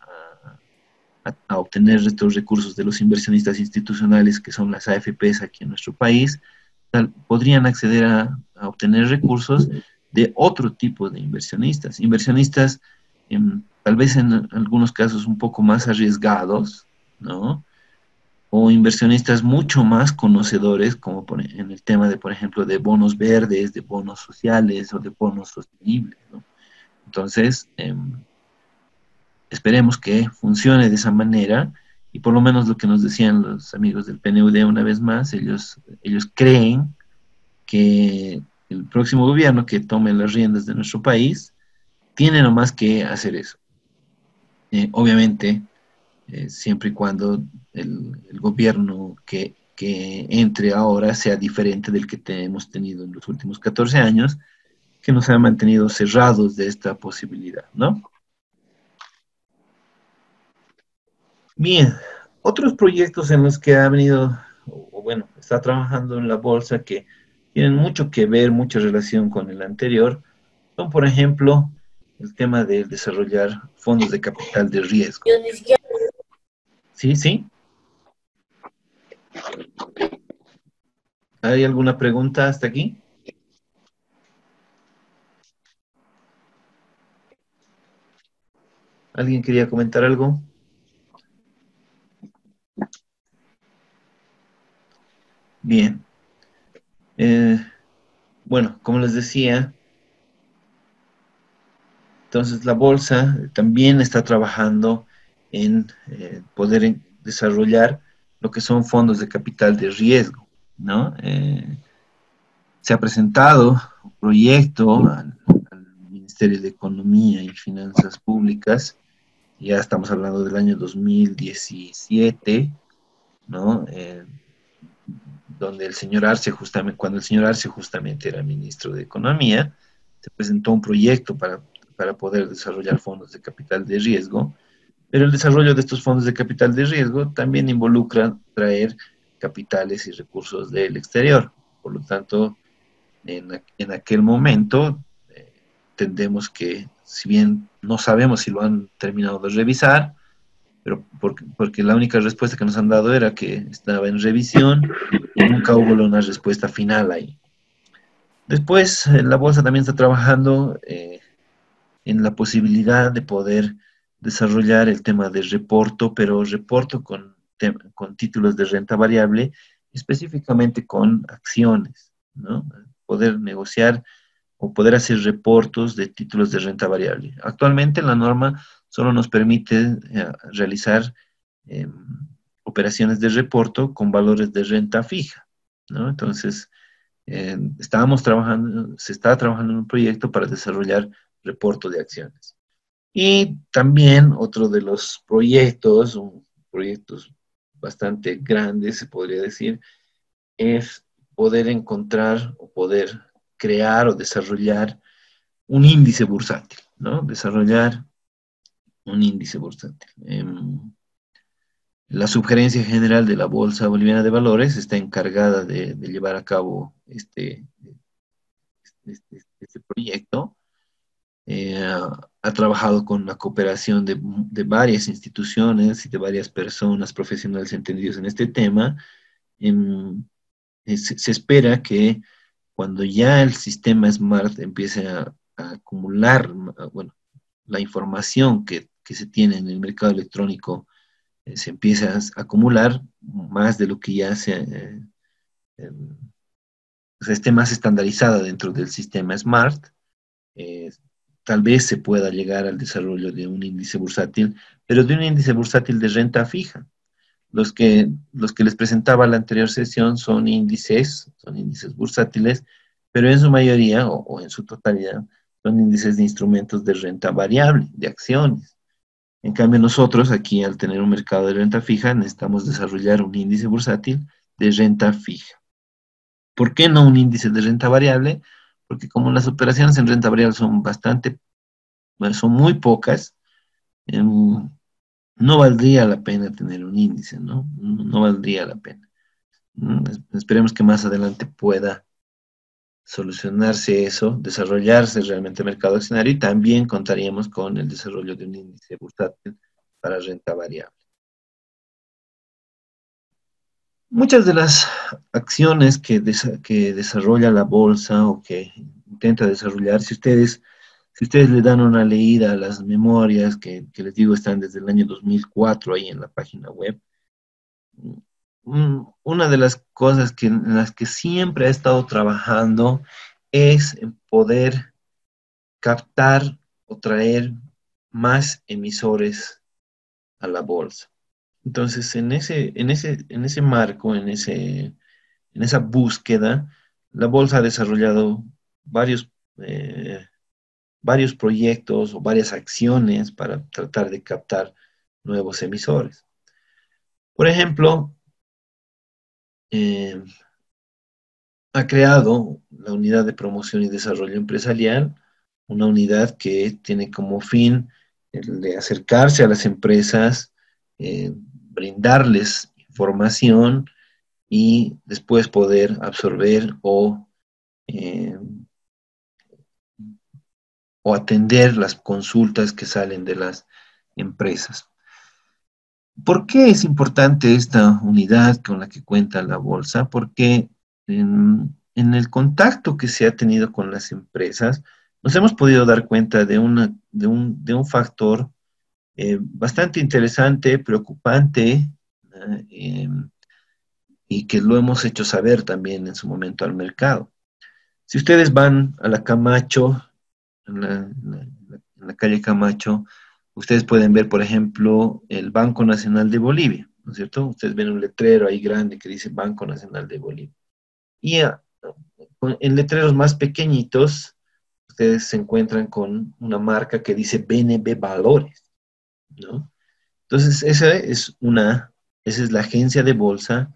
a obtener estos recursos de los inversionistas institucionales que son las AFPs aquí en nuestro país, podrían acceder a obtener recursos de otro tipo de inversionistas tal vez en algunos casos un poco más arriesgados, ¿no? O inversionistas mucho más conocedores, como en el tema de, por ejemplo, de bonos verdes, de bonos sociales o de bonos sostenibles, ¿no? Entonces, esperemos que funcione de esa manera y por lo menos lo que nos decían los amigos del PNUD una vez más, ellos creen que el próximo gobierno que tome las riendas de nuestro país tiene nomás que hacer eso. Obviamente, siempre y cuando el gobierno que entre ahora sea diferente del que hemos tenido en los últimos 14 años, que nos ha mantenido cerrados de esta posibilidad, ¿no? Bien, otros proyectos en los que ha venido, o bueno, está trabajando en la bolsa que tienen mucho que ver, mucha relación con el anterior, son, por ejemplo, el tema de desarrollar fondos de capital de riesgo. ¿Sí, sí? ¿Hay alguna pregunta hasta aquí? ¿Alguien quería comentar algo? Bien. Eh, bueno, como les decía, entonces la bolsa también está trabajando en poder desarrollar lo que son fondos de capital de riesgo, ¿no? Se ha presentado un proyecto al Ministerio de Economía y Finanzas Públicas, ya estamos hablando del año 2017, ¿no? Donde el señor Arce justamente, cuando el señor Arce justamente era ministro de Economía, se presentó un proyecto para poder desarrollar fondos de capital de riesgo, pero el desarrollo de estos fondos de capital de riesgo también involucra traer capitales y recursos del exterior. Por lo tanto, en aquel momento entendemos que, si bien no sabemos si lo han terminado de revisar, pero porque la única respuesta que nos han dado era que estaba en revisión y nunca hubo una respuesta final ahí. Después, la bolsa también está trabajando en la posibilidad de poder desarrollar el tema de reporto, pero reporto con títulos de renta variable, específicamente con acciones, ¿no? Poder negociar o poder hacer reportos de títulos de renta variable. Actualmente la norma solo nos permite realizar eh, operaciones de reporto con valores de renta fija, ¿no? Entonces, se está trabajando en un proyecto para desarrollar reporto de acciones. Y también otro de los proyectos bastante grandes, se podría decir, es poder encontrar o poder crear o desarrollar un índice bursátil, ¿no? Desarrollar un índice bursátil. La Subgerencia General de la Bolsa Boliviana de Valores está encargada de llevar a cabo este proyecto. Ha trabajado con la cooperación de varias instituciones y de varias personas profesionales entendidos en este tema. Em, se espera que cuando ya el sistema Smart empiece a acumular, bueno, la información que se tiene en el mercado electrónico se empieza a acumular más de lo que ya em, o sea, esté más estandarizada dentro del sistema Smart. eh, Tal vez se pueda llegar al desarrollo de un índice bursátil, pero de un índice bursátil de renta fija. Los que les presentaba la anterior sesión son índices bursátiles, pero en su mayoría o en su totalidad son índices de instrumentos de renta variable, de acciones. En cambio, nosotros aquí, al tener un mercado de renta fija, necesitamos desarrollar un índice bursátil de renta fija. ¿Por qué no un índice de renta variable? Porque como las operaciones en renta variable bueno, son muy pocas, em, no valdría la pena tener un índice, ¿no? No valdría la pena. Esperemos que más adelante pueda solucionarse eso, desarrollarse realmente el mercado accionario y también contaríamos con el desarrollo de un índice bursátil para renta variable. Muchas de las acciones que desarrolla la bolsa o que intenta desarrollar, si ustedes le dan una leída a las memorias que les digo están desde el año 2004 ahí en la página web, una de las cosas en las que siempre ha estado trabajando es en poder captar o traer más emisores a la bolsa. Entonces, en ese marco, en esa búsqueda, la bolsa ha desarrollado varios, eh, varios proyectos o varias acciones para tratar de captar nuevos emisores. Por ejemplo, eh, ha creado la Unidad de Promoción y Desarrollo Empresarial, una unidad que tiene como fin el de acercarse a las empresas, brindarles información y después poder absorber eh, o atender las consultas que salen de las empresas. ¿Por qué es importante esta unidad con la que cuenta la bolsa? Porque en el contacto que se ha tenido con las empresas, nos hemos podido dar cuenta de un factor bastante interesante, preocupante, y que lo hemos hecho saber también en su momento al mercado. Si ustedes van a la Camacho, en la calle Camacho, ustedes pueden ver, por ejemplo, el Banco Nacional de Bolivia, ¿no es cierto? Ustedes ven un letrero ahí grande que dice Banco Nacional de Bolivia. Y en letreros más pequeñitos, ustedes se encuentran con una marca que dice BNB Valores, ¿no? Entonces, esa es la agencia de bolsa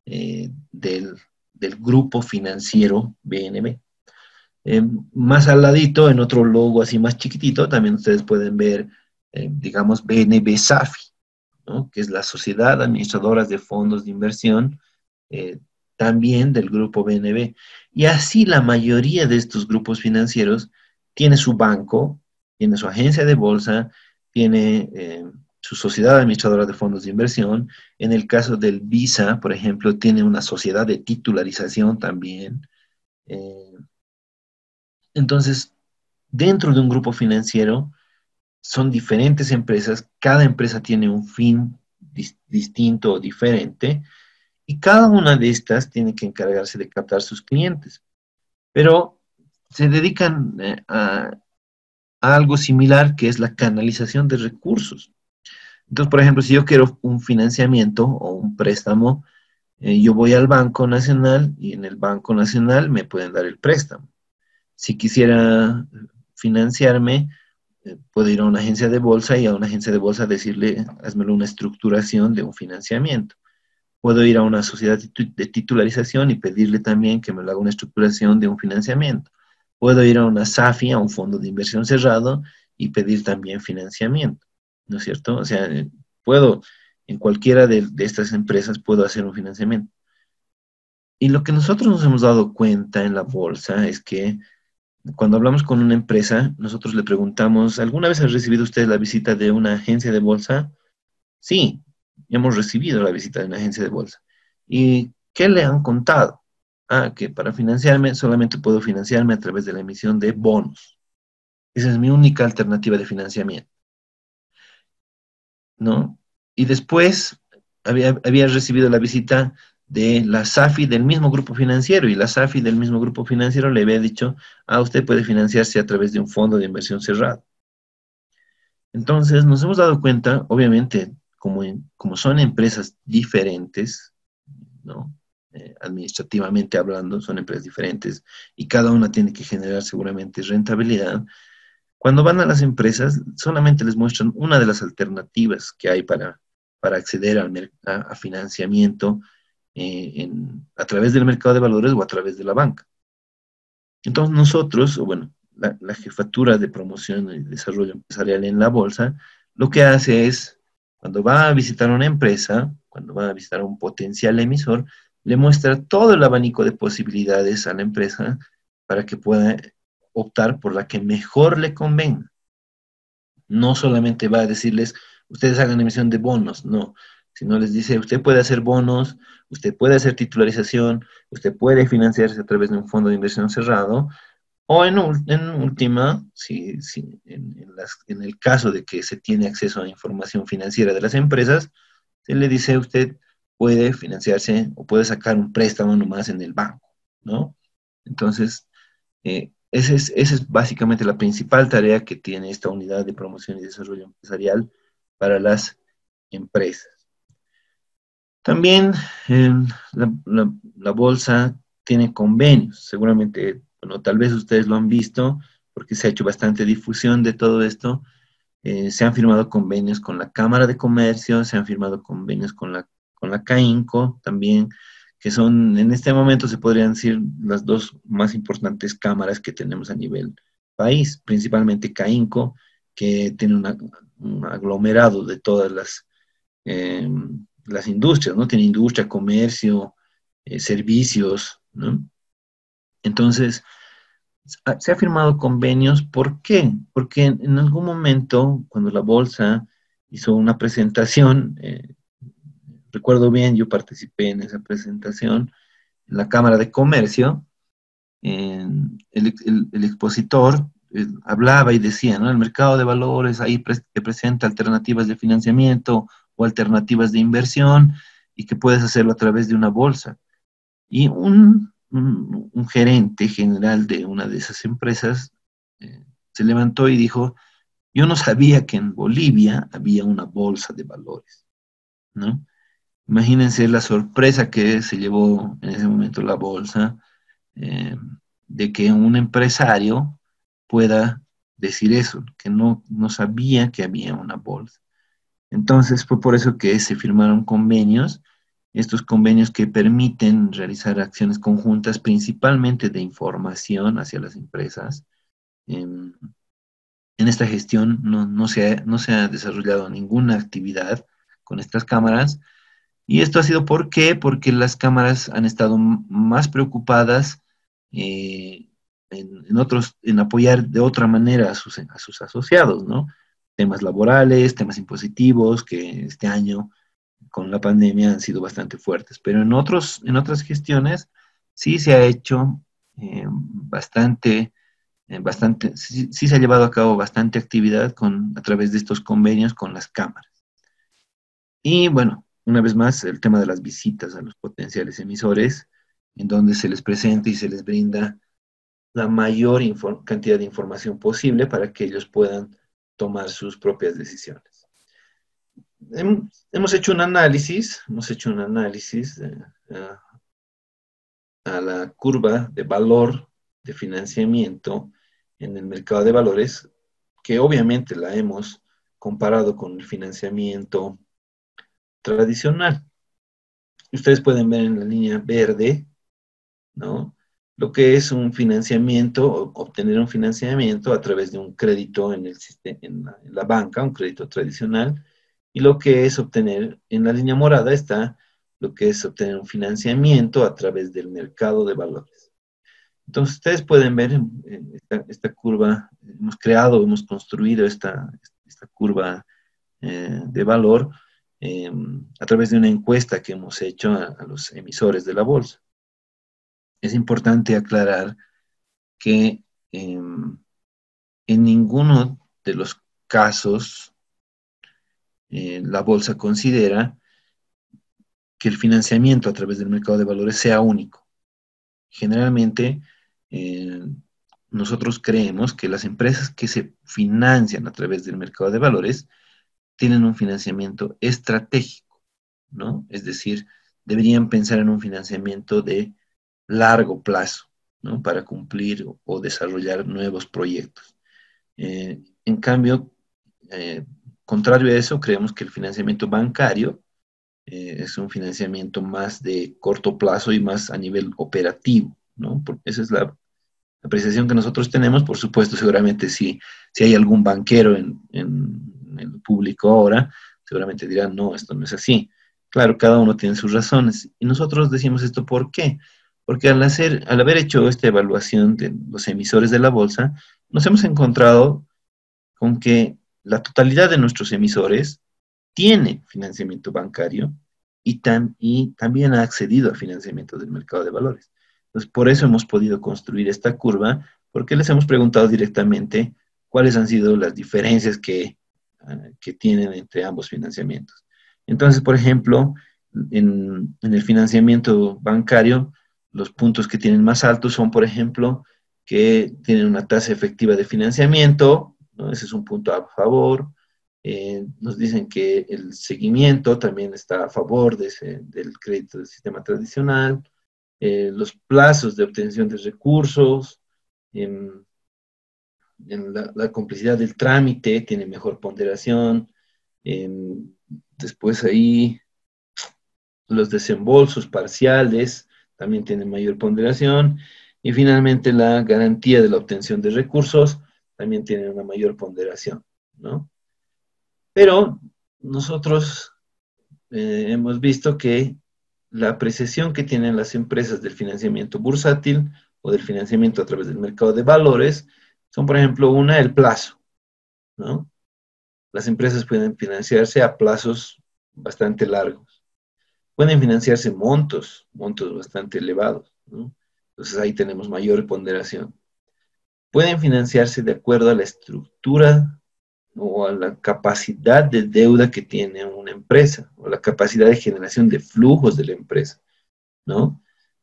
del grupo financiero BNB. Más al ladito, en otro logo así más chiquitito, también ustedes pueden ver, digamos, BNB SAFI, ¿no? Que es la Sociedad Administradora de Fondos de Inversión, eh, también del grupo BNB. Y así la mayoría de estos grupos financieros tiene su banco, tiene su agencia de bolsa, tiene su sociedad administradora de fondos de inversión. En el caso del Visa, por ejemplo, tiene una sociedad de titularización también. Eh, entonces, dentro de un grupo financiero son diferentes empresas, cada empresa tiene un fin distinto o diferente, y cada una de estas tiene que encargarse de captar sus clientes, pero se dedican a algo similar que es la canalización de recursos. Entonces, por ejemplo, si yo quiero un financiamiento o un préstamo, yo voy al Banco Nacional y en el Banco Nacional me pueden dar el préstamo. Si quisiera financiarme, puedo ir a una agencia de bolsa y a una agencia de bolsa decirle, házmelo una estructuración de un financiamiento. Puedo ir a una sociedad de titularización y pedirle también que me lo haga una estructuración de un financiamiento. Puedo ir a una SAFI, a un fondo de inversión cerrado, y pedir también financiamiento, ¿no es cierto? O sea, puedo, en cualquiera de estas empresas puedo hacer un financiamiento. Y lo que nosotros nos hemos dado cuenta en la bolsa es que cuando hablamos con una empresa, nosotros le preguntamos, ¿alguna vez ha recibido usted la visita de una agencia de bolsa? Sí, hemos recibido la visita de una agencia de bolsa. ¿Y qué le han contado? Ah, que para financiarme solamente puedo financiarme a través de la emisión de bonos. Esa es mi única alternativa de financiamiento, ¿no? Y después había recibido la visita de la SAFI del mismo grupo financiero, y la SAFI del mismo grupo financiero le había dicho, ah, usted puede financiarse a través de un fondo de inversión cerrado. Entonces nos hemos dado cuenta, obviamente, como son empresas diferentes, ¿no? Administrativamente hablando, son empresas diferentes y cada una tiene que generar seguramente rentabilidad. Cuando van a las empresas, solamente les muestran una de las alternativas que hay para acceder a financiamiento a través del mercado de valores o a través de la banca. Entonces nosotros, o bueno, la jefatura de promoción y desarrollo empresarial en la bolsa, lo que hace es, cuando va a visitar una empresa, cuando va a visitar un potencial emisor, le muestra todo el abanico de posibilidades a la empresa para que pueda optar por la que mejor le convenga. No solamente va a decirles, ustedes hagan emisión de bonos, no, sino les dice, usted puede hacer bonos, usted puede hacer titularización, usted puede financiarse a través de un fondo de inversión cerrado, o en última, en el caso de que se tiene acceso a información financiera de las empresas, se le dice, usted puede financiarse o puede sacar un préstamo nomás en el banco, ¿no? Entonces, esa es básicamente la principal tarea que tiene esta unidad de promoción y desarrollo empresarial para las empresas. También la bolsa tiene convenios, seguramente, bueno, tal vez ustedes lo han visto porque se ha hecho bastante difusión de todo esto. Se han firmado convenios con la Cámara de Comercio, se han firmado convenios con la CAINCO también, que son, en este momento se podrían decir las dos más importantes cámaras que tenemos a nivel país, principalmente CAINCO, que tiene un aglomerado de todas las industrias, ¿no? Tiene industria, comercio, servicios, ¿no? Entonces, se ha firmado convenios. ¿Por qué? Porque en algún momento, cuando la bolsa hizo una presentación, recuerdo bien, yo participé en esa presentación en la Cámara de Comercio, el expositor hablaba y decía, ¿no? El mercado de valores ahí que presenta alternativas de financiamiento o alternativas de inversión y que puedes hacerlo a través de una bolsa. Y un gerente general de una de esas empresas se levantó y dijo, yo no sabía que en Bolivia había una bolsa de valores, ¿no? Imagínense la sorpresa que se llevó en ese momento la bolsa, eh, de que un empresario pueda decir eso, que no sabía que había una bolsa. Entonces fue por eso que se firmaron convenios, estos convenios que permiten realizar acciones conjuntas, principalmente de información hacia las empresas. En, en esta gestión no se ha desarrollado ninguna actividad con estas cámaras. ¿Y esto ha sido por qué? Porque las cámaras han estado más preocupadas en apoyar de otra manera a sus asociados, ¿no? temas laborales, temas impositivos, que este año con la pandemia han sido bastante fuertes. Pero en otras gestiones sí se ha hecho sí se ha llevado a cabo bastante actividad a través de estos convenios con las cámaras. Y bueno, una vez más, el tema de las visitas a los potenciales emisores, en donde se les presenta y se les brinda la mayor cantidad de información posible para que ellos puedan tomar sus propias decisiones. Hemos hecho un análisis, a la curva de valor de financiamiento en el mercado de valores, que obviamente la hemos comparado con el financiamiento tradicional. Ustedes pueden ver en la línea verde, ¿no? Lo que es un financiamiento, obtener un financiamiento a través de un crédito en la banca, un crédito tradicional, y lo que es obtener, en la línea morada está lo que es obtener un financiamiento a través del mercado de valores. Entonces, ustedes pueden ver esta curva, hemos construido esta curva de valor a través de una encuesta que hemos hecho a los emisores de la bolsa. Es importante aclarar que en ninguno de los casos la bolsa considera que el financiamiento a través del mercado de valores sea único. Generalmente, nosotros creemos que las empresas que se financian a través del mercado de valores tienen un financiamiento estratégico, ¿no? Es decir, deberían pensar en un financiamiento de largo plazo, ¿no? Para cumplir o desarrollar nuevos proyectos. En cambio, contrario a eso, creemos que el financiamiento bancario es un financiamiento más de corto plazo y más a nivel operativo, ¿no? Esa es la apreciación que nosotros tenemos. Por supuesto, seguramente si hay algún banquero en el público ahora, seguramente dirán, no, esto no es así. Claro, cada uno tiene sus razones. Y nosotros decimos esto, ¿por qué? Porque al haber hecho esta evaluación de los emisores de la bolsa, nos hemos encontrado con que la totalidad de nuestros emisores tiene financiamiento bancario y también ha accedido a financiamiento del mercado de valores. Entonces, por eso hemos podido construir esta curva, porque les hemos preguntado directamente cuáles han sido las diferencias que tienen entre ambos financiamientos. Entonces, por ejemplo, en el financiamiento bancario, los puntos que tienen más altos son, por ejemplo, que tienen una tasa efectiva de financiamiento, ¿no? Ese es un punto a favor. Nos dicen que el seguimiento también está a favor del crédito del sistema tradicional, los plazos de obtención de recursos, la complicidad del trámite tiene mejor ponderación, después ahí los desembolsos parciales también tienen mayor ponderación, y finalmente la garantía de la obtención de recursos también tiene una mayor ponderación, ¿no? Pero nosotros hemos visto que la apreciación que tienen las empresas del financiamiento bursátil o del financiamiento a través del mercado de valores son, por ejemplo, el plazo, ¿no? Las empresas pueden financiarse a plazos bastante largos. Pueden financiarse montos bastante elevados, ¿no? Entonces ahí tenemos mayor ponderación. Pueden financiarse de acuerdo a la estructura o a la capacidad de deuda que tiene una empresa, o la capacidad de generación de flujos de la empresa, ¿no?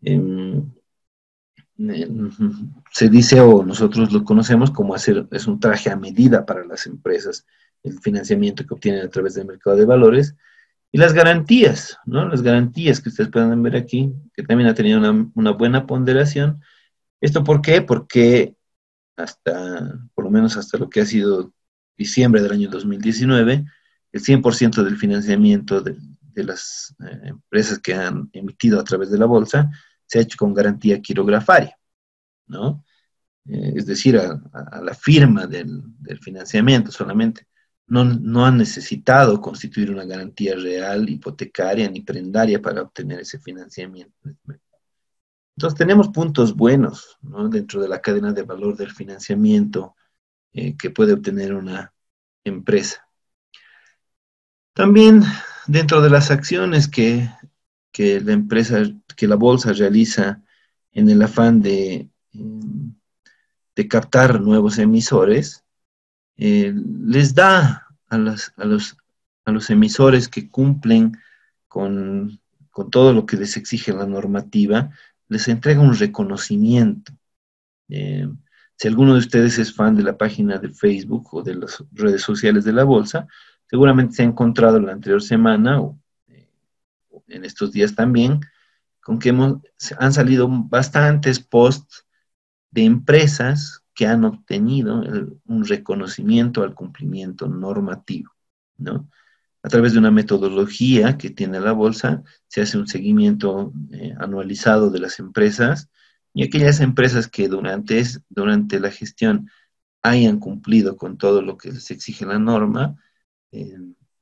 Se dice, o nosotros lo conocemos como es un traje a medida para las empresas, el financiamiento que obtienen a través del mercado de valores, y las garantías, ¿no? Las garantías que ustedes pueden ver aquí, que también ha tenido una buena ponderación. ¿Esto por qué? Porque por lo menos hasta lo que ha sido diciembre del año 2019, el 100% del financiamiento de las empresas que han emitido a través de la bolsa se ha hecho con garantía quirografaria, ¿no? Es decir, a la firma del financiamiento solamente. No han necesitado constituir una garantía real, hipotecaria ni prendaria para obtener ese financiamiento. Entonces tenemos puntos buenos, ¿no? Dentro de la cadena de valor del financiamiento que puede obtener empresa. También dentro de las acciones que la empresa, que la bolsa realiza en el afán de captar nuevos emisores, les da a los emisores que cumplen con todo lo que les exige la normativa, les entrega un reconocimiento. Eh, si alguno de ustedes es fan de la página de Facebook o de las redes sociales de la bolsa, seguramente se ha encontrado la anterior semana o en estos días también, con que han salido bastantes posts de empresas que han obtenido un reconocimiento al cumplimiento normativo, ¿no? A través de una metodología que tiene la bolsa, se hace un seguimiento anualizado de las empresas y aquellas empresas que durante la gestión hayan cumplido con todo lo que les exige la norma, eh,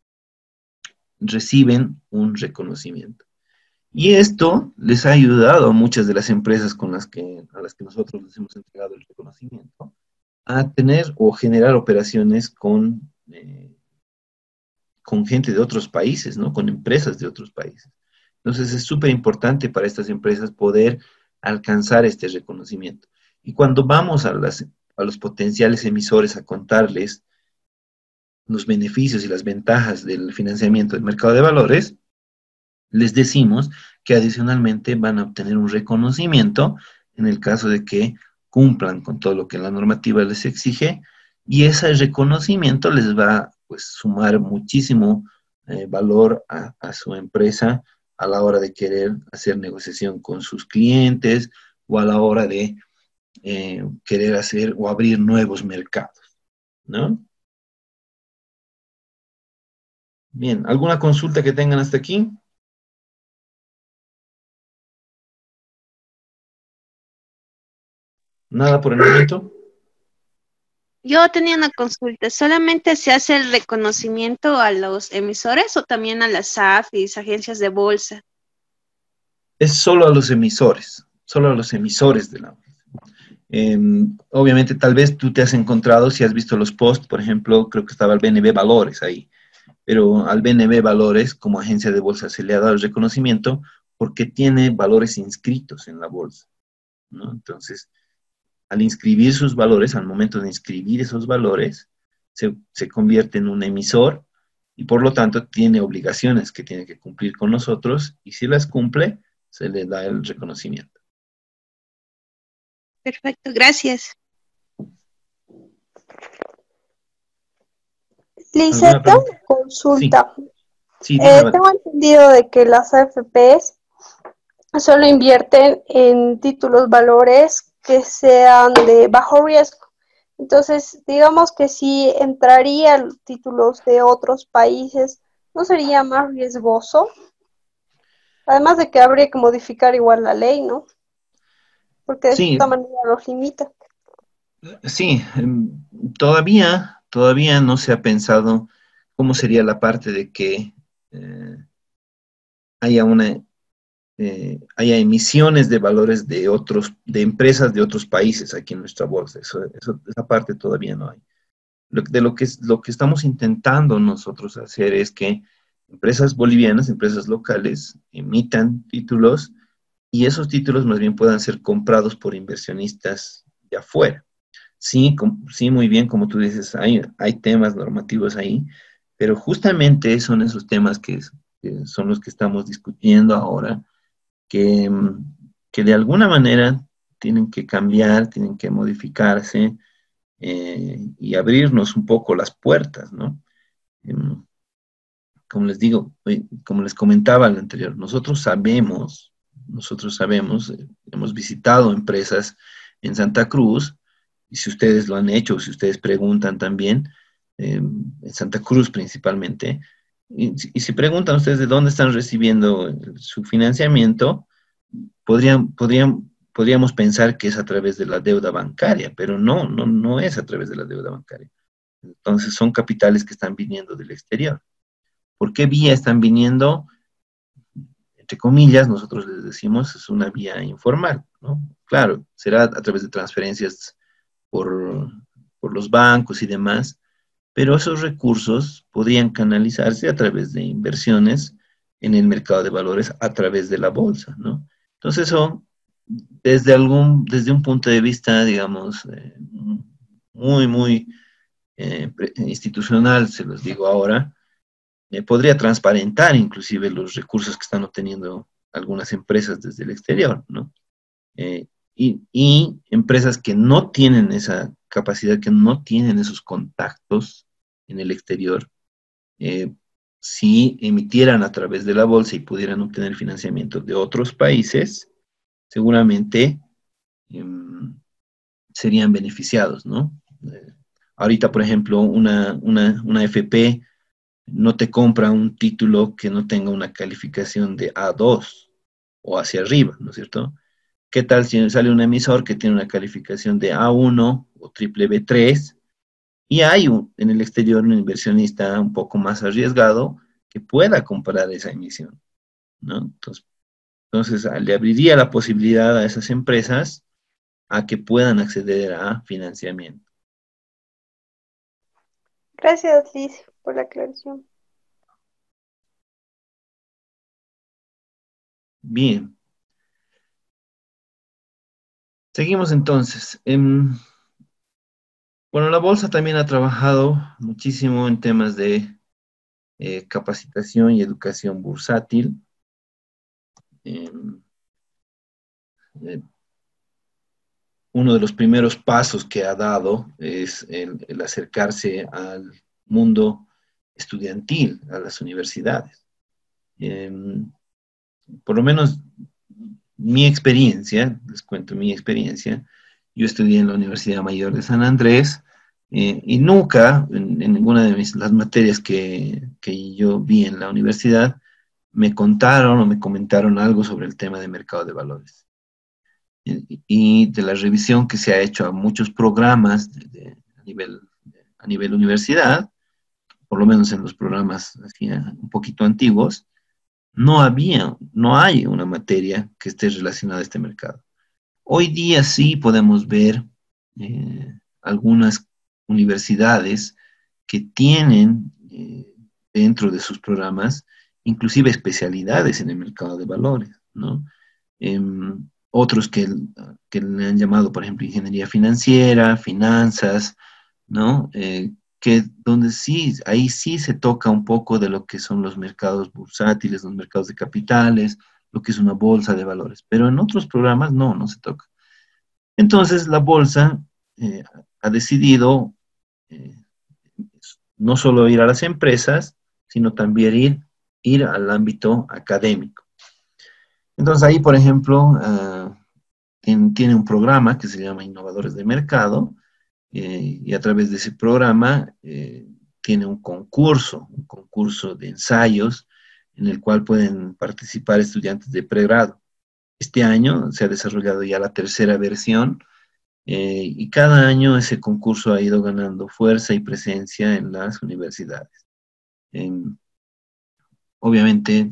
reciben un reconocimiento. Y esto les ha ayudado a muchas de las empresas a las que nosotros les hemos entregado el reconocimiento a tener o generar operaciones con gente de otros países, ¿no? Con empresas de otros países. Entonces es súper importante para estas empresas poder alcanzar este reconocimiento. Y cuando vamos a los potenciales emisores a contarles los beneficios y las ventajas del financiamiento del mercado de valores, les decimos que adicionalmente van a obtener un reconocimiento en el caso de que cumplan con todo lo que la normativa les exige, y ese reconocimiento les va a pues, sumar muchísimo valor a su empresa a la hora de querer hacer negociación con sus clientes o a la hora de querer hacer o abrir nuevos mercados, ¿no? Bien, ¿alguna consulta que tengan hasta aquí? ¿Nada por el momento? Yo tenía una consulta. ¿Solamente se hace el reconocimiento a los emisores o también a las AFIs, agencias de bolsa? Es solo a los emisores de la bolsa. Obviamente, tal vez tú te has encontrado, si has visto los posts, por ejemplo, creo que estaba el BNB Valores ahí, pero al BNB Valores como agencia de bolsa se le ha dado el reconocimiento porque tiene valores inscritos en la bolsa, ¿no? Entonces, al inscribir sus valores, al momento de inscribir esos valores, se convierte en un emisor y por lo tanto tiene obligaciones que tiene que cumplir con nosotros y si las cumple, se le da el reconocimiento. Perfecto, gracias. Lizeth, tengo una consulta. Sí, dígame. Tengo entendido de que las AFPs solo invierten en títulos valores que sean de bajo riesgo. Entonces, digamos que si entrarían títulos de otros países, ¿no sería más riesgoso? Además de que habría que modificar igual la ley, ¿no? Porque de Sí, esta manera los limita. sí, todavía no se ha pensado cómo sería la parte de que haya haya emisiones de valores de empresas de otros países aquí en nuestra bolsa. Esa parte todavía no hay. Lo que estamos intentando nosotros hacer es que empresas bolivianas, empresas locales, emitan títulos y esos títulos más bien puedan ser comprados por inversionistas de afuera. Sí, sí, muy bien, como tú dices, hay temas normativos ahí, pero justamente son esos temas que son los que estamos discutiendo ahora, que, que de alguna manera tienen que cambiar, tienen que modificarse y abrirnos un poco las puertas, ¿no? Em, como les digo, como les comentaba al anterior, nosotros sabemos, hemos visitado empresas en Santa Cruz, y si ustedes lo han hecho, o si ustedes preguntan también, en Santa Cruz principalmente, y si preguntan ustedes de dónde están recibiendo su financiamiento, podríamos pensar que es a través de la deuda bancaria, pero no es a través de la deuda bancaria. Entonces son capitales que están viniendo del exterior. ¿Por qué vía están viniendo? Entre comillas, nosotros les decimos, es una vía informal, ¿no? Claro, será a través de transferencias por, por los bancos y demás, pero esos recursos podrían canalizarse a través de inversiones en el mercado de valores a través de la bolsa, ¿no? Entonces eso, desde un punto de vista, digamos, muy institucional, se los digo ahora, podría transparentar inclusive los recursos que están obteniendo algunas empresas desde el exterior, ¿no? Eh, y empresas que no tienen esa capacidad, que no tienen esos contactos en el exterior, si emitieran a través de la bolsa y pudieran obtener financiamiento de otros países, seguramente serían beneficiados, ¿no? Ahorita, por ejemplo, una FP no te compra un título que no tenga una calificación de A2 o hacia arriba, ¿no es cierto? ¿Qué tal si sale un emisor que tiene una calificación de A1 o triple B3 y hay en el exterior un inversionista un poco más arriesgado que pueda comprar esa emisión, ¿no? Entonces le abriría la posibilidad a esas empresas a que puedan acceder a financiamiento. Gracias, Liz, por la aclaración. Bien. Seguimos entonces. Bueno, la bolsa también ha trabajado muchísimo en temas de capacitación y educación bursátil. Eh, Uno de los primeros pasos que ha dado es el acercarse al mundo estudiantil, a las universidades. Eh, por lo menos mi experiencia, les cuento mi experiencia, yo estudié en la Universidad Mayor de San Andrés y nunca, en ninguna de las materias que yo vi en la universidad, me contaron o me comentaron algo sobre el tema de mercado de valores. Y de la revisión que se ha hecho a muchos programas a nivel universidad, por lo menos en los programas así, un poquito antiguos, no hay una materia que esté relacionada a este mercado. Hoy día sí podemos ver algunas universidades que tienen dentro de sus programas inclusive especialidades en el mercado de valores, ¿no? Otros que le han llamado, por ejemplo, ingeniería financiera, finanzas, ¿no? Que donde sí, ahí sí se toca un poco de lo que son los mercados bursátiles, los mercados de capitales, lo que es una bolsa de valores, pero en otros programas no se toca. Entonces la bolsa ha decidido eh, no solo ir a las empresas, sino también ir al ámbito académico. Entonces ahí, por ejemplo, tiene un programa que se llama Innovadores de Mercado, y a través de ese programa tiene un concurso de ensayos en el cual pueden participar estudiantes de pregrado. Este año se ha desarrollado ya la tercera versión y cada año ese concurso ha ido ganando fuerza y presencia en las universidades. Obviamente,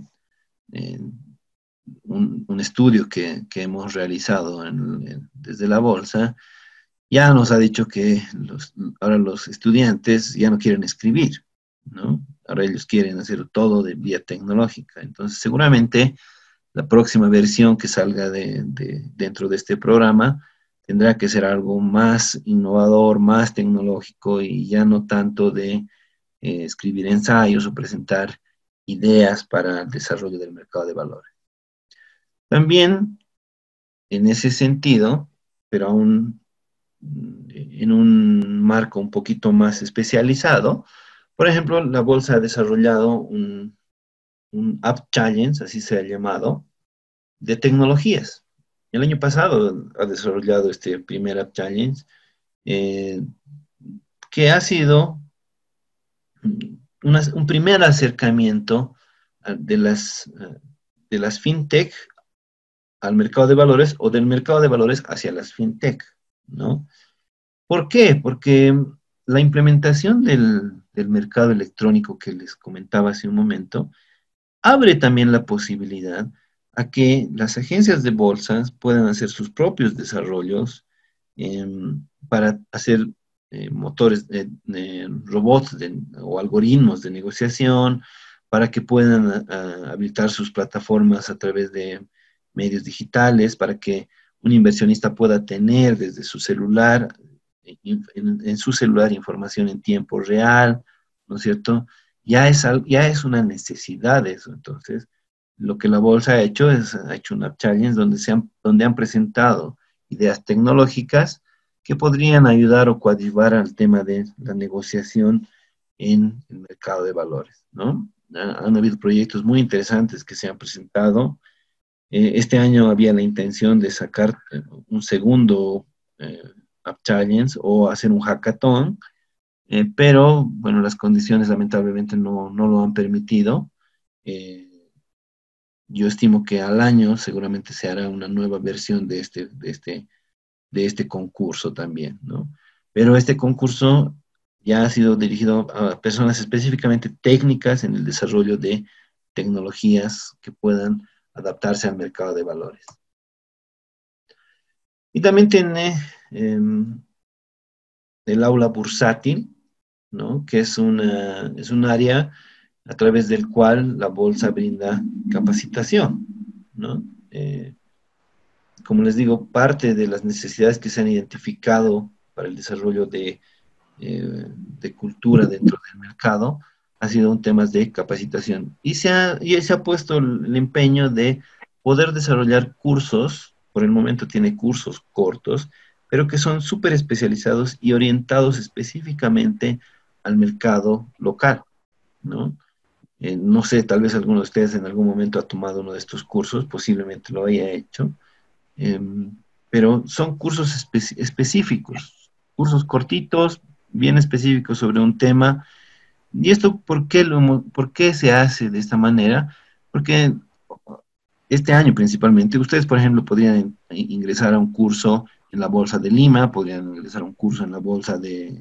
un estudio que hemos realizado desde la bolsa ya nos ha dicho que ahora los estudiantes ya no quieren escribir, ¿no? Ahora ellos quieren hacer todo de vía tecnológica. Entonces, seguramente la próxima versión que salga dentro de este programa tendrá que ser algo más innovador, más tecnológico y ya no tanto de escribir ensayos o presentar ideas para el desarrollo del mercado de valores. También, en ese sentido, pero aún en un marco un poquito más especializado, por ejemplo, la bolsa ha desarrollado un App Challenge, así se ha llamado, de tecnologías. El año pasado ha desarrollado este primer App Challenge, eh, que ha sido un primer acercamiento de las fintech al mercado de valores o del mercado de valores hacia las fintech, ¿no? ¿Por qué? Porque la implementación del mercado electrónico que les comentaba hace un momento abre también la posibilidad a que las agencias de bolsas puedan hacer sus propios desarrollos para hacer motores, robots o algoritmos de negociación para que puedan habilitar sus plataformas a través de medios digitales, para que un inversionista pueda tener desde su celular, en su celular, información en tiempo real, ¿no es cierto? Ya es una necesidad eso. Entonces, lo que la bolsa ha hecho una challenge donde han presentado ideas tecnológicas que podrían ayudar o coadyuvar al tema de la negociación en el mercado de valores, ¿no? Han habido proyectos muy interesantes que se han presentado. Este año había la intención de sacar un segundo App Challenge o hacer un hackathon, pero bueno, las condiciones lamentablemente no lo han permitido. Eh, yo estimo que al año seguramente se hará una nueva versión de este concurso también, ¿no? Pero este concurso ya ha sido dirigido a personas específicamente técnicas en el desarrollo de tecnologías que puedan adaptarse al mercado de valores. Y también tiene el aula bursátil, ¿no? Que es un área a través del cual la bolsa brinda capacitación, ¿no? Como les digo, parte de las necesidades que se han identificado para el desarrollo de cultura dentro del mercado ha sido un tema de capacitación. Y se ha puesto el empeño de poder desarrollar cursos, por el momento tiene cursos cortos, pero que son súper especializados y orientados específicamente al mercado local, ¿no? No sé, tal vez alguno de ustedes en algún momento ha tomado uno de estos cursos, posiblemente lo haya hecho, eh, pero son cursos específicos, cursos cortitos, bien específicos sobre un tema. ¿Y esto por qué se hace de esta manera? Porque este año principalmente, ustedes, por ejemplo, podrían ingresar a un curso en la Bolsa de Lima, podrían ingresar a un curso en la Bolsa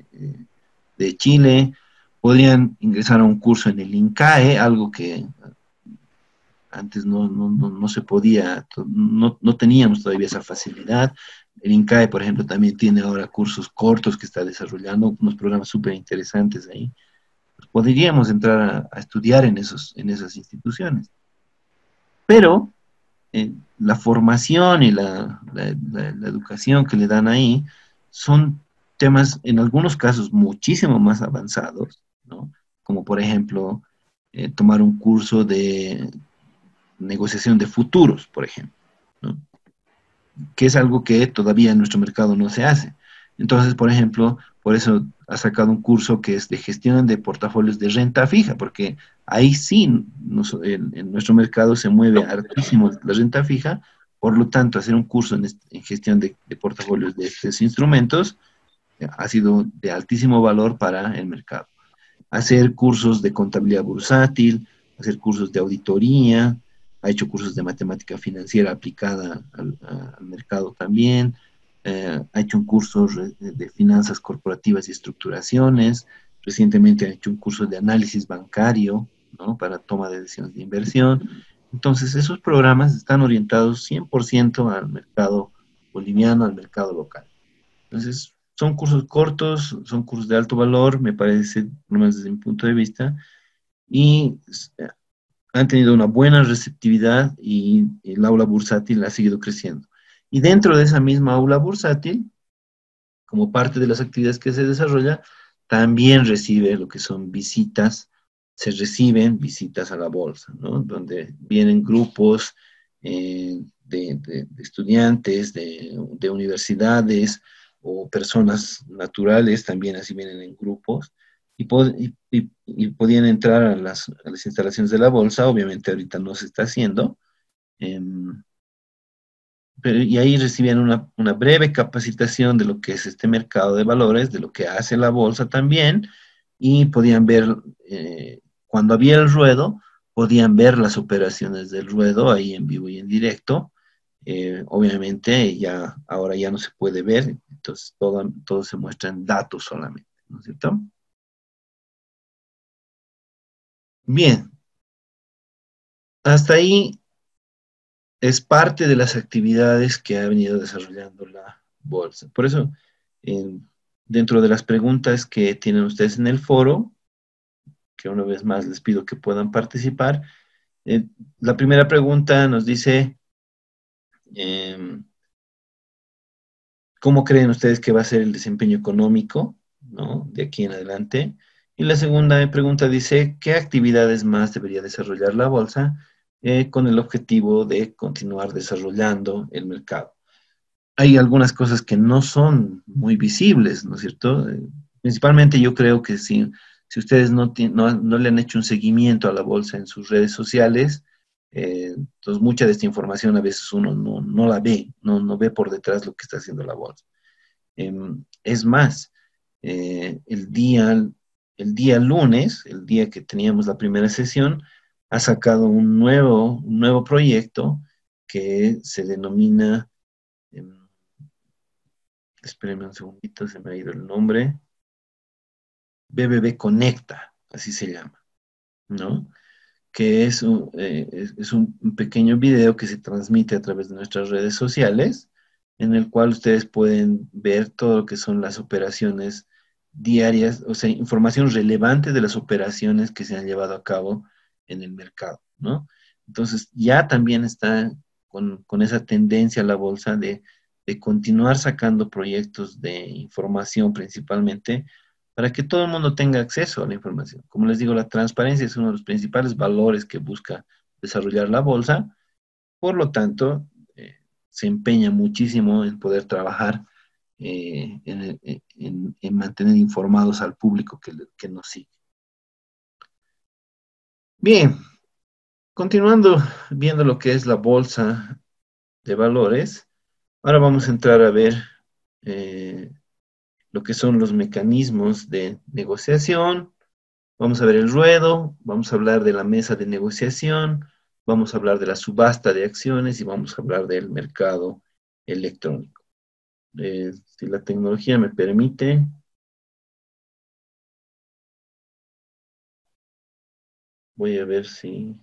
de Chile, podrían ingresar a un curso en el INCAE, algo que antes no se podía, no teníamos todavía esa facilidad. El INCAE, por ejemplo, también tiene ahora cursos cortos que está desarrollando, unos programas súper interesantes ahí. Podríamos entrar a estudiar en esas instituciones. Pero la formación y la educación que le dan ahí son temas, en algunos casos, muchísimo más avanzados, ¿no? Como por ejemplo, tomar un curso de negociación de futuros, por ejemplo, ¿no? Que es algo que todavía en nuestro mercado no se hace. Entonces, por ejemplo, por eso ha sacado un curso que es de gestión de portafolios de renta fija, porque ahí sí en nuestro mercado se mueve hartísimo la renta fija, por lo tanto, hacer un curso en gestión de portafolios de estos instrumentos ha sido de altísimo valor para el mercado. Hacer cursos de contabilidad bursátil, hacer cursos de auditoría, ha hecho cursos de matemática financiera aplicada al mercado también, ha hecho un curso de finanzas corporativas y estructuraciones, recientemente ha hecho un curso de análisis bancario, ¿no? Para toma de decisiones de inversión. Entonces, esos programas están orientados 100% al mercado boliviano, al mercado local. Entonces, son cursos cortos, son cursos de alto valor, me parece, por lo menos desde mi punto de vista, y han tenido una buena receptividad y el aula bursátil ha seguido creciendo. Y dentro de esa misma aula bursátil, como parte de las actividades que se desarrolla, también recibe lo que son visitas, se reciben visitas a la bolsa, ¿no? Donde vienen grupos de estudiantes, de universidades o personas naturales, también así vienen en grupos, y podían entrar a las instalaciones de la bolsa, obviamente ahorita no se está haciendo, y ahí recibían una breve capacitación de lo que es este mercado de valores, de lo que hace la bolsa también, y podían ver, cuando había el ruedo, podían ver las operaciones del ruedo ahí en vivo y en directo. Obviamente ahora ya no se puede ver, entonces todo se muestra en datos solamente, ¿no es cierto? Bien, hasta ahí es parte de las actividades que ha venido desarrollando la bolsa. Por eso, dentro de las preguntas que tienen ustedes en el foro, que una vez más les pido que puedan participar. La primera pregunta nos dice, ¿cómo creen ustedes que va a ser el desempeño económico, ¿no?, de aquí en adelante? Y la segunda pregunta dice, ¿qué actividades más debería desarrollar la bolsa con el objetivo de continuar desarrollando el mercado? Hay algunas cosas que no son muy visibles, ¿no es cierto? Principalmente yo creo que si ustedes no le han hecho un seguimiento a la bolsa en sus redes sociales, entonces mucha de esta información a veces uno no la ve, no ve por detrás lo que está haciendo la bolsa. Es más, el día lunes, el día que teníamos la primera sesión, ha sacado un nuevo proyecto que se denomina, espérenme un segundito, se me ha ido el nombre, BBB Conecta, así se llama, ¿no? Que es un pequeño video que se transmite a través de nuestras redes sociales, en el cual ustedes pueden ver todo lo que son las operaciones diarias, o sea, información relevante de las operaciones que se han llevado a cabo en el mercado, ¿no? Entonces, ya también está con esa tendencia la bolsa de continuar sacando proyectos de información principalmente, para que todo el mundo tenga acceso a la información. Como les digo, la transparencia es uno de los principales valores que busca desarrollar la bolsa. Por lo tanto, se empeña muchísimo en poder trabajar en mantener informados al público que nos sigue. Bien, continuando viendo lo que es la bolsa de valores, ahora vamos a entrar a ver lo que son los mecanismos de negociación. Vamos a ver el ruedo, vamos a hablar de la mesa de negociación, vamos a hablar de la subasta de acciones y vamos a hablar del mercado electrónico. Si la tecnología me permite. Voy a ver si...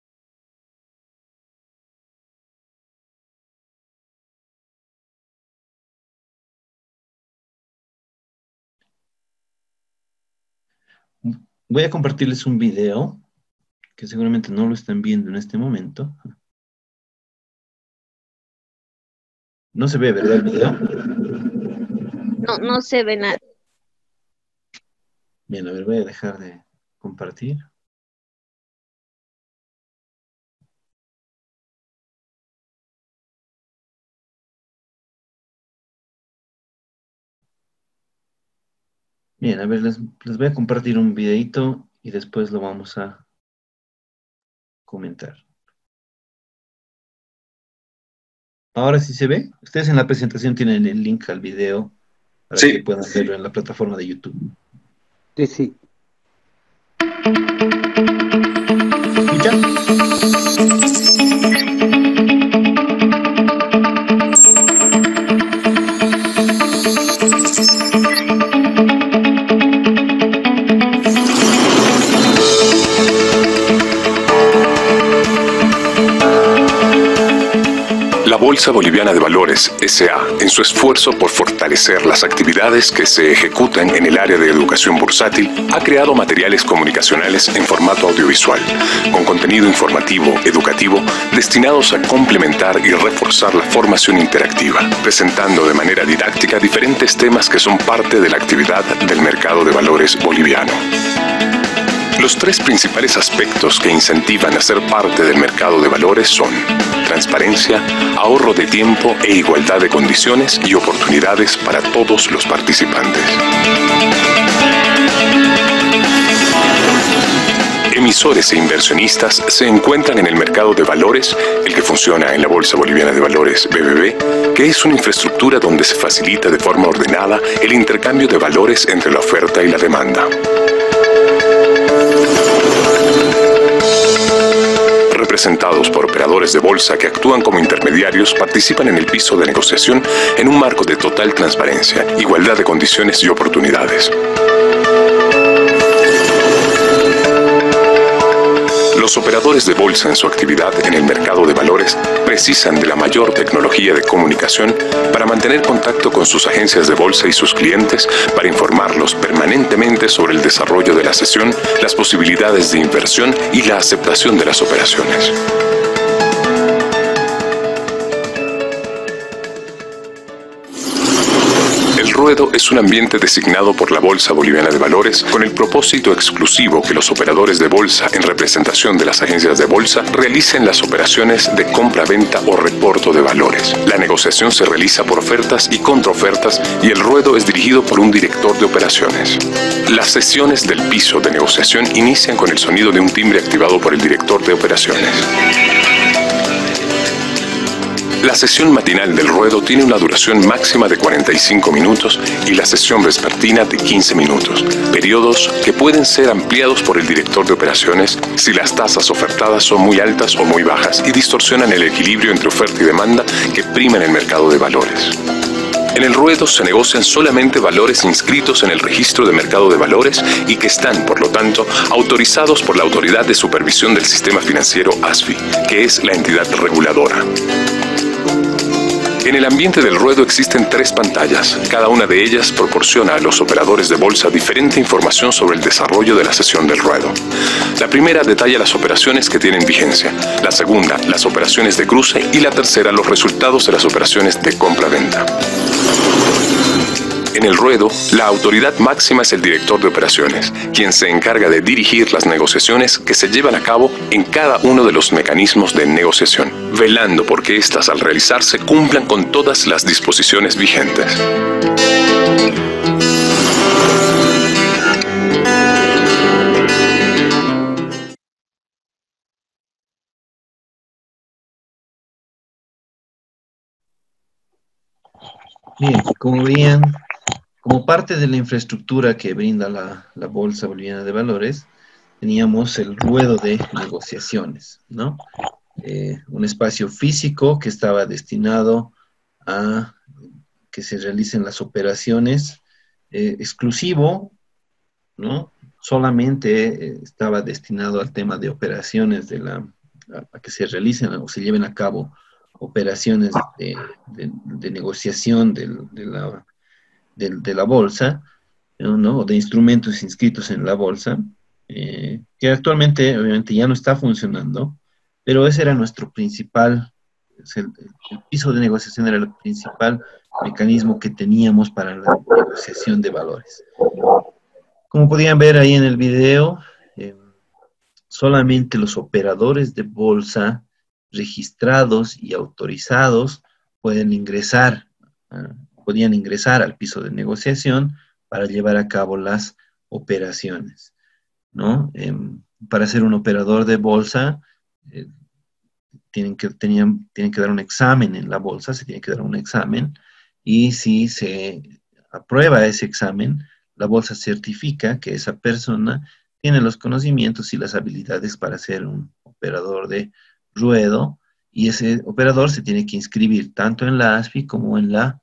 Voy a compartirles un video que seguramente no lo están viendo en este momento. No se ve, ¿verdad, el video? No se ve nada. Bien, a ver, voy a dejar de compartir. Bien, a ver, les voy a compartir un videito y después lo vamos a comentar. Ahora sí se ve. Ustedes en la presentación tienen el link al video para que puedan verlo en la plataforma de YouTube. Sí, sí. ¿Escuchan? La Bolsa Boliviana de Valores, S.A., en su esfuerzo por fortalecer las actividades que se ejecutan en el área de educación bursátil, ha creado materiales comunicacionales en formato audiovisual, con contenido informativo, educativo, destinados a complementar y reforzar la formación interactiva, presentando de manera didáctica diferentes temas que son parte de la actividad del mercado de valores boliviano. Los tres principales aspectos que incentivan a ser parte del mercado de valores son transparencia, ahorro de tiempo e igualdad de condiciones y oportunidades para todos los participantes. Emisores e inversionistas se encuentran en el mercado de valores, el que funciona en la Bolsa Boliviana de Valores BBV, que es una infraestructura donde se facilita de forma ordenada el intercambio de valores entre la oferta y la demanda. Representados por operadores de bolsa que actúan como intermediarios, participan en el piso de negociación en un marco de total transparencia, igualdad de condiciones y oportunidades. Los operadores de bolsa en su actividad en el mercado de valores precisan de la mayor tecnología de comunicación para mantener contacto con sus agencias de bolsa y sus clientes para informarlos permanentemente sobre el desarrollo de la sesión, las posibilidades de inversión y la aceptación de las operaciones. El ruedo es un ambiente designado por la Bolsa Boliviana de Valores con el propósito exclusivo que los operadores de bolsa en representación de las agencias de bolsa realicen las operaciones de compra-venta o reporto de valores. La negociación se realiza por ofertas y contraofertas y el ruedo es dirigido por un director de operaciones. Las sesiones del piso de negociación inician con el sonido de un timbre activado por el director de operaciones. La sesión matinal del ruedo tiene una duración máxima de 45 minutos y la sesión vespertina de 15 minutos, periodos que pueden ser ampliados por el director de operaciones si las tasas ofertadas son muy altas o muy bajas y distorsionan el equilibrio entre oferta y demanda que prima en el mercado de valores. En el ruedo se negocian solamente valores inscritos en el registro de mercado de valores y que están, por lo tanto, autorizados por la Autoridad de Supervisión del Sistema Financiero ASFI, que es la entidad reguladora. En el ambiente del ruedo existen 3 pantallas. Cada una de ellas proporciona a los operadores de bolsa diferente información sobre el desarrollo de la sesión del ruedo. La primera detalla las operaciones que tienen vigencia, la segunda las operaciones de cruce y la tercera los resultados de las operaciones de compra-venta. En el ruedo, la autoridad máxima es el director de operaciones, quien se encarga de dirigir las negociaciones que se llevan a cabo en cada uno de los mecanismos de negociación, velando por que éstas al realizarse cumplan con todas las disposiciones vigentes. Bien, como veían, como parte de la infraestructura que brinda la Bolsa Boliviana de Valores, teníamos el ruedo de negociaciones, ¿no? Un espacio físico que estaba destinado a que se realicen las operaciones, exclusivo, ¿no? Solamente estaba destinado al tema de operaciones a que se realicen o se lleven a cabo operaciones de negociación de la bolsa, ¿no? O de instrumentos inscritos en la bolsa, que actualmente obviamente ya no está funcionando, pero ese era nuestro principal, el piso de negociación era el principal mecanismo que teníamos para la negociación de valores. Como podían ver ahí en el video, solamente los operadores de bolsa registrados y autorizados podían ingresar al piso de negociación para llevar a cabo las operaciones, ¿no? Para ser un operador de bolsa, tienen que dar un examen en la bolsa, se tiene que dar un examen, y si se aprueba ese examen, la bolsa certifica que esa persona tiene los conocimientos y las habilidades para ser un operador de ruedo, y ese operador se tiene que inscribir tanto en la ASFI como en la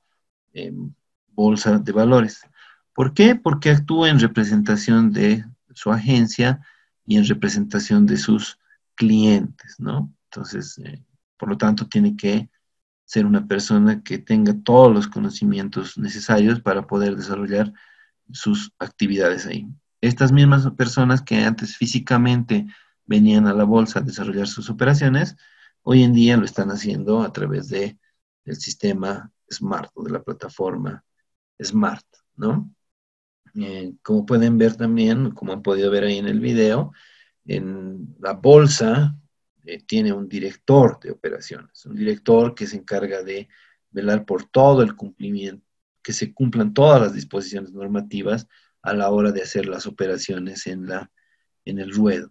Bolsa de Valores. ¿Por qué? Porque actúa en representación de su agencia y en representación de sus clientes, ¿no? Entonces, por lo tanto, tiene que ser una persona que tenga todos los conocimientos necesarios para poder desarrollar sus actividades ahí. Estas mismas personas que antes físicamente venían a la bolsa a desarrollar sus operaciones, hoy en día lo están haciendo a través del sistema Smart o de la plataforma Smart, ¿no? Como pueden ver también, como han podido ver ahí en el video, en la bolsa tiene un director de operaciones, un director que se encarga de velar por todo el cumplimiento, que se cumplan todas las disposiciones normativas a la hora de hacer las operaciones en el ruedo.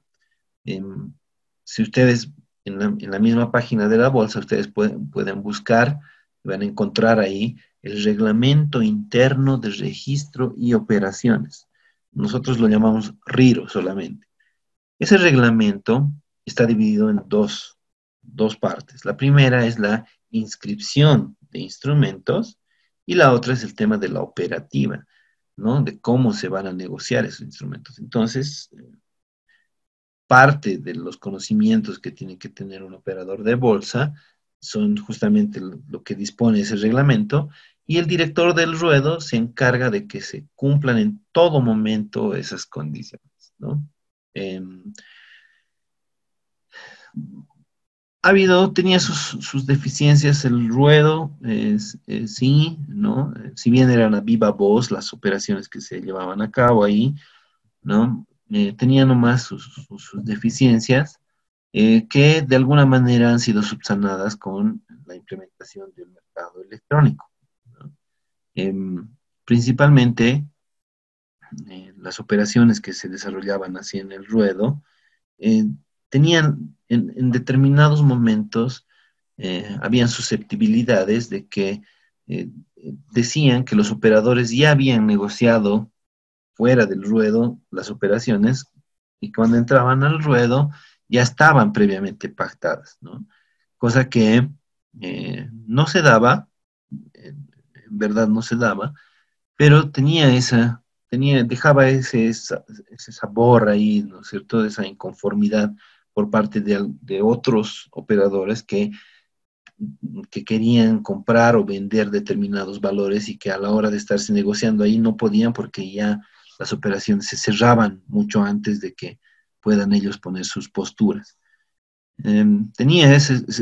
Si ustedes, en la misma página de la bolsa, ustedes pueden buscar, van a encontrar ahí el reglamento interno de registro y operaciones. Nosotros lo llamamos RIRO solamente. Ese reglamento está dividido en dos partes. La primera es la inscripción de instrumentos y la otra es el tema de la operativa, ¿no? De cómo se van a negociar esos instrumentos. Entonces, parte de los conocimientos que tiene que tener un operador de bolsa son justamente lo que dispone ese reglamento, y el director del ruedo se encarga de que se cumplan en todo momento esas condiciones, ¿no? Tenía sus deficiencias el ruedo, sí, ¿no? Si bien eran a viva voz las operaciones que se llevaban a cabo ahí, ¿no? Tenía nomás sus deficiencias, que de alguna manera han sido subsanadas con la implementación del mercado electrónico, ¿no? Principalmente, las operaciones que se desarrollaban así en el ruedo, eh, tenían en determinados momentos, habían susceptibilidades de que decían que los operadores ya habían negociado fuera del ruedo las operaciones, y cuando entraban al ruedo ya estaban previamente pactadas, ¿no? Cosa que no se daba, en verdad no se daba, pero dejaba ese sabor ahí, ¿no es cierto? Esa inconformidad por parte de otros operadores que querían comprar o vender determinados valores, y que a la hora de estarse negociando ahí no podían, porque ya las operaciones se cerraban mucho antes de que puedan ellos poner sus posturas. Tenía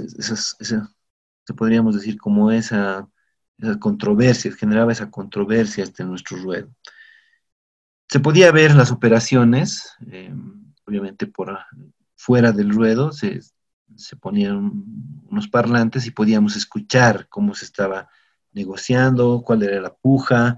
podríamos decir, como esa controversia, generaba esa controversia en nuestro ruedo. Se podía ver las operaciones, obviamente por fuera del ruedo, se ponían unos parlantes y podíamos escuchar cómo se estaba negociando, cuál era la puja,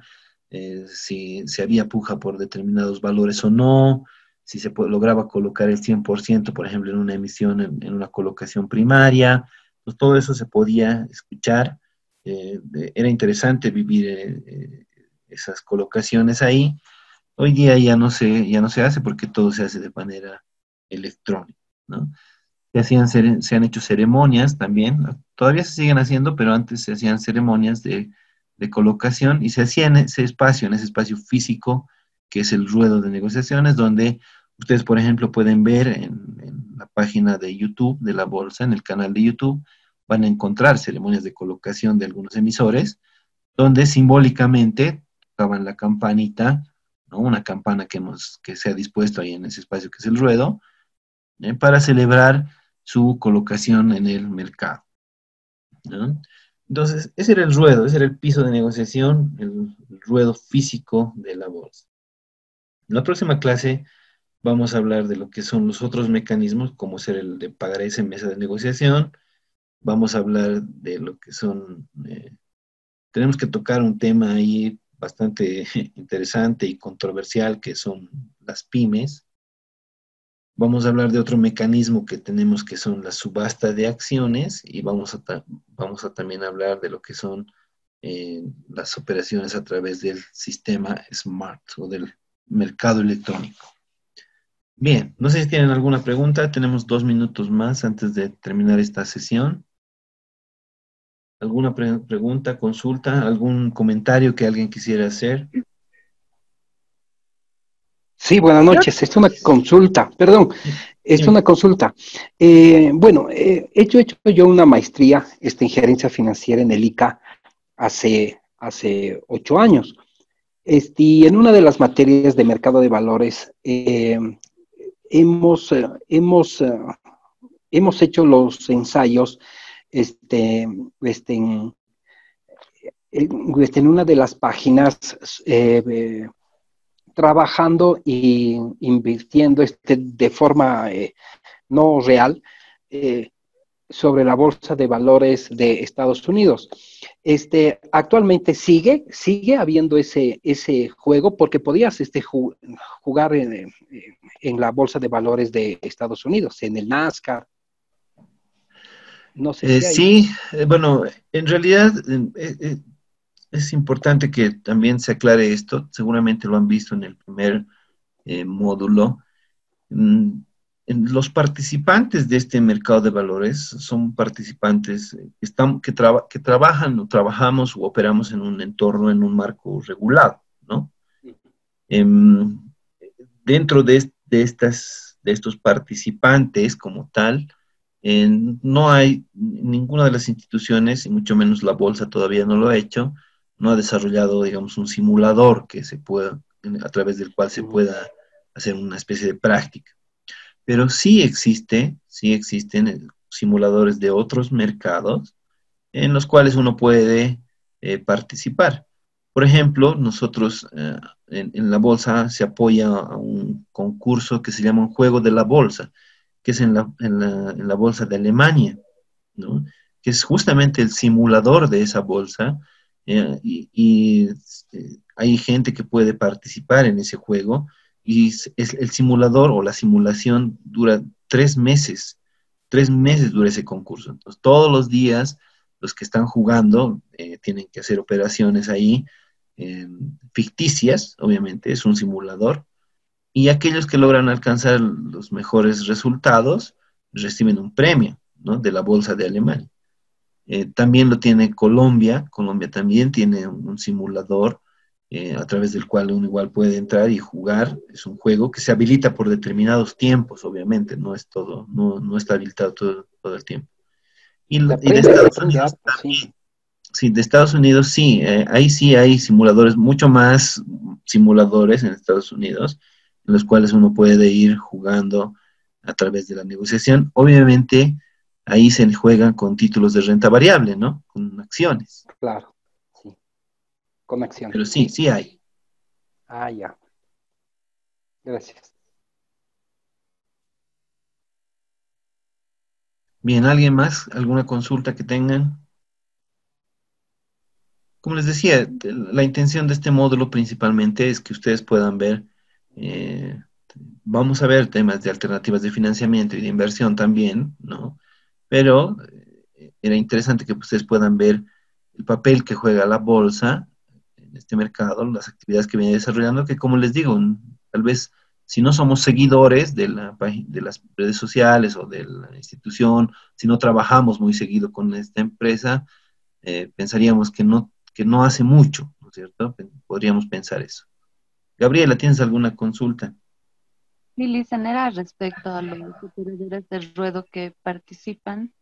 si había puja por determinados valores o no, si se lograba colocar el 100%, por ejemplo, en una emisión, en una colocación primaria. Pues todo eso se podía escuchar. Era interesante vivir esas colocaciones ahí. Hoy día ya no se hace, porque todo se hace de manera electrónica, ¿no? Se han hecho ceremonias también, todavía se siguen haciendo, pero antes se hacían ceremonias de colocación, y se hacía en ese espacio físico que es el ruedo de negociaciones, donde ustedes, por ejemplo, pueden ver en la página de YouTube de la bolsa, en el canal de YouTube, van a encontrar ceremonias de colocación de algunos emisores, donde simbólicamente tocaban la campanita, ¿no? Una campana que se ha dispuesto ahí en ese espacio que es el ruedo, para celebrar su colocación en el mercado, ¿no? Entonces, ese era el ruedo, ese era el piso de negociación, el ruedo físico de la bolsa. En la próxima clase vamos a hablar de lo que son los otros mecanismos, como ser el de pagarés en mesa de negociación. Vamos a hablar de lo que son, tenemos que tocar un tema ahí bastante interesante y controversial, que son las pymes. Vamos a hablar de otro mecanismo que tenemos, que son las subastas de acciones, y vamos a también hablar de lo que son las operaciones a través del sistema SMART o del mercado electrónico. Bien, no sé si tienen alguna pregunta. Tenemos 2 minutos más antes de terminar esta sesión. ¿Alguna pregunta, consulta, algún comentario que alguien quisiera hacer? Sí, buenas noches. Es una consulta, perdón, es una consulta. Bueno, he hecho yo una maestría en gerencia financiera en el ICA hace 8 años. Y en una de las materias de mercado de valores hemos hecho los ensayos en una de las páginas, trabajando e invirtiendo de forma no real sobre la bolsa de valores de Estados Unidos. Actualmente sigue habiendo ese juego, porque podías jugar en la bolsa de valores de Estados Unidos, en el NASCAR. No sé si hay... Sí, bueno, en realidad es importante que también se aclare esto. Seguramente lo han visto en el primer módulo. Los participantes de este mercado de valores son participantes que trabajan o trabajamos o operamos en un entorno, en un marco regulado, ¿no? Dentro de de estos participantes como tal, no hay ninguna de las instituciones, y mucho menos la bolsa todavía no lo ha hecho, no ha desarrollado, digamos, un simulador que se pueda, a través del cual se pueda hacer una especie de práctica. Pero sí existen simuladores de otros mercados en los cuales uno puede participar. Por ejemplo, nosotros en la bolsa se apoya a un concurso que se llama un juego de la bolsa, que es en la bolsa de Alemania, ¿no? Que es justamente el simulador de esa bolsa, hay gente que puede participar en ese juego y el simulador o la simulación dura 3 meses. 3 meses dura ese concurso. Entonces, todos los días los que están jugando tienen que hacer operaciones ahí ficticias, obviamente, es un simulador, y aquellos que logran alcanzar los mejores resultados reciben un premio, ¿no? De la Bolsa de Alemania. También lo tiene Colombia. Colombia también tiene un simulador a través del cual uno igual puede entrar y jugar. Es un juego que se habilita por determinados tiempos, obviamente, no es todo, no está habilitado todo el tiempo. Y de Estados Unidos también. Sí, de Estados Unidos sí, ahí sí hay simuladores, mucho más simuladores en Estados Unidos, en los cuales uno puede ir jugando a través de la negociación. Obviamente, ahí se juegan con títulos de renta variable, ¿no? Con acciones. Claro, sí, con acciones. Pero sí, sí hay. Ah, ya. Gracias. Bien, ¿alguien más? ¿Alguna consulta que tengan? Como les decía, la intención de este módulo principalmente es que ustedes puedan ver, eh, vamos a ver temas de alternativas de financiamiento y de inversión también, ¿no? Pero era interesante que ustedes puedan ver el papel que juega la bolsa en este mercado, las actividades que viene desarrollando, que como les digo, tal vez si no somos seguidores de de las redes sociales o de la institución, si no trabajamos muy seguido con esta empresa, pensaríamos que no hace mucho, ¿no es cierto? Podríamos pensar eso. Gabriela, ¿tienes alguna consulta? Sí, Lizan, era respecto a los operadores de ruedo que participan.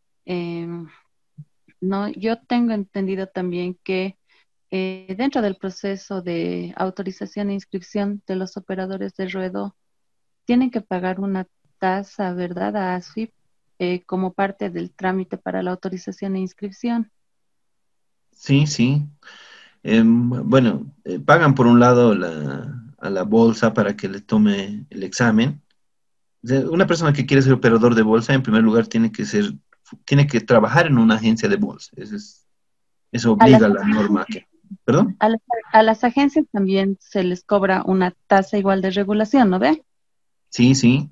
No, yo tengo entendido también que dentro del proceso de autorización e inscripción de los operadores de ruedo, tienen que pagar una tasa, ¿verdad?, a ASFIP como parte del trámite para la autorización e inscripción. Sí, sí. Bueno, pagan por un lado a la bolsa para que le tome el examen. O sea, una persona que quiere ser operador de bolsa, en primer lugar, tiene que trabajar en una agencia de bolsa. Eso A las, obliga a la norma. ¿Perdón? a las agencias también se les cobra una tasa igual de regulación, ¿no ve? Sí, sí.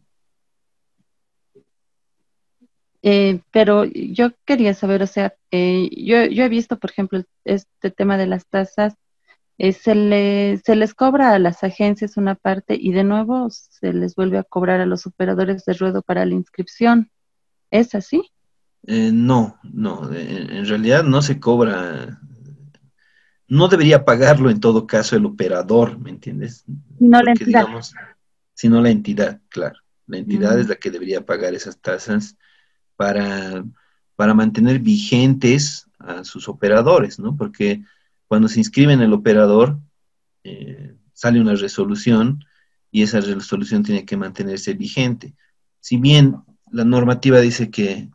Pero yo quería saber, o sea, yo he visto, por ejemplo, este tema de las tasas, se les cobra a las agencias una parte y de nuevo se les vuelve a cobrar a los operadores de ruedo para la inscripción. ¿Es así? No, no. En realidad no se cobra. No debería pagarlo en todo caso el operador, ¿me entiendes? No la Porque entidad. digamos, sino la entidad, claro. La entidad es Mm. la que debería pagar esas tasas para, para mantener vigentes a sus operadores, ¿no? Porque cuando se inscribe en el operador, sale una resolución y esa resolución tiene que mantenerse vigente. Si bien la normativa dice que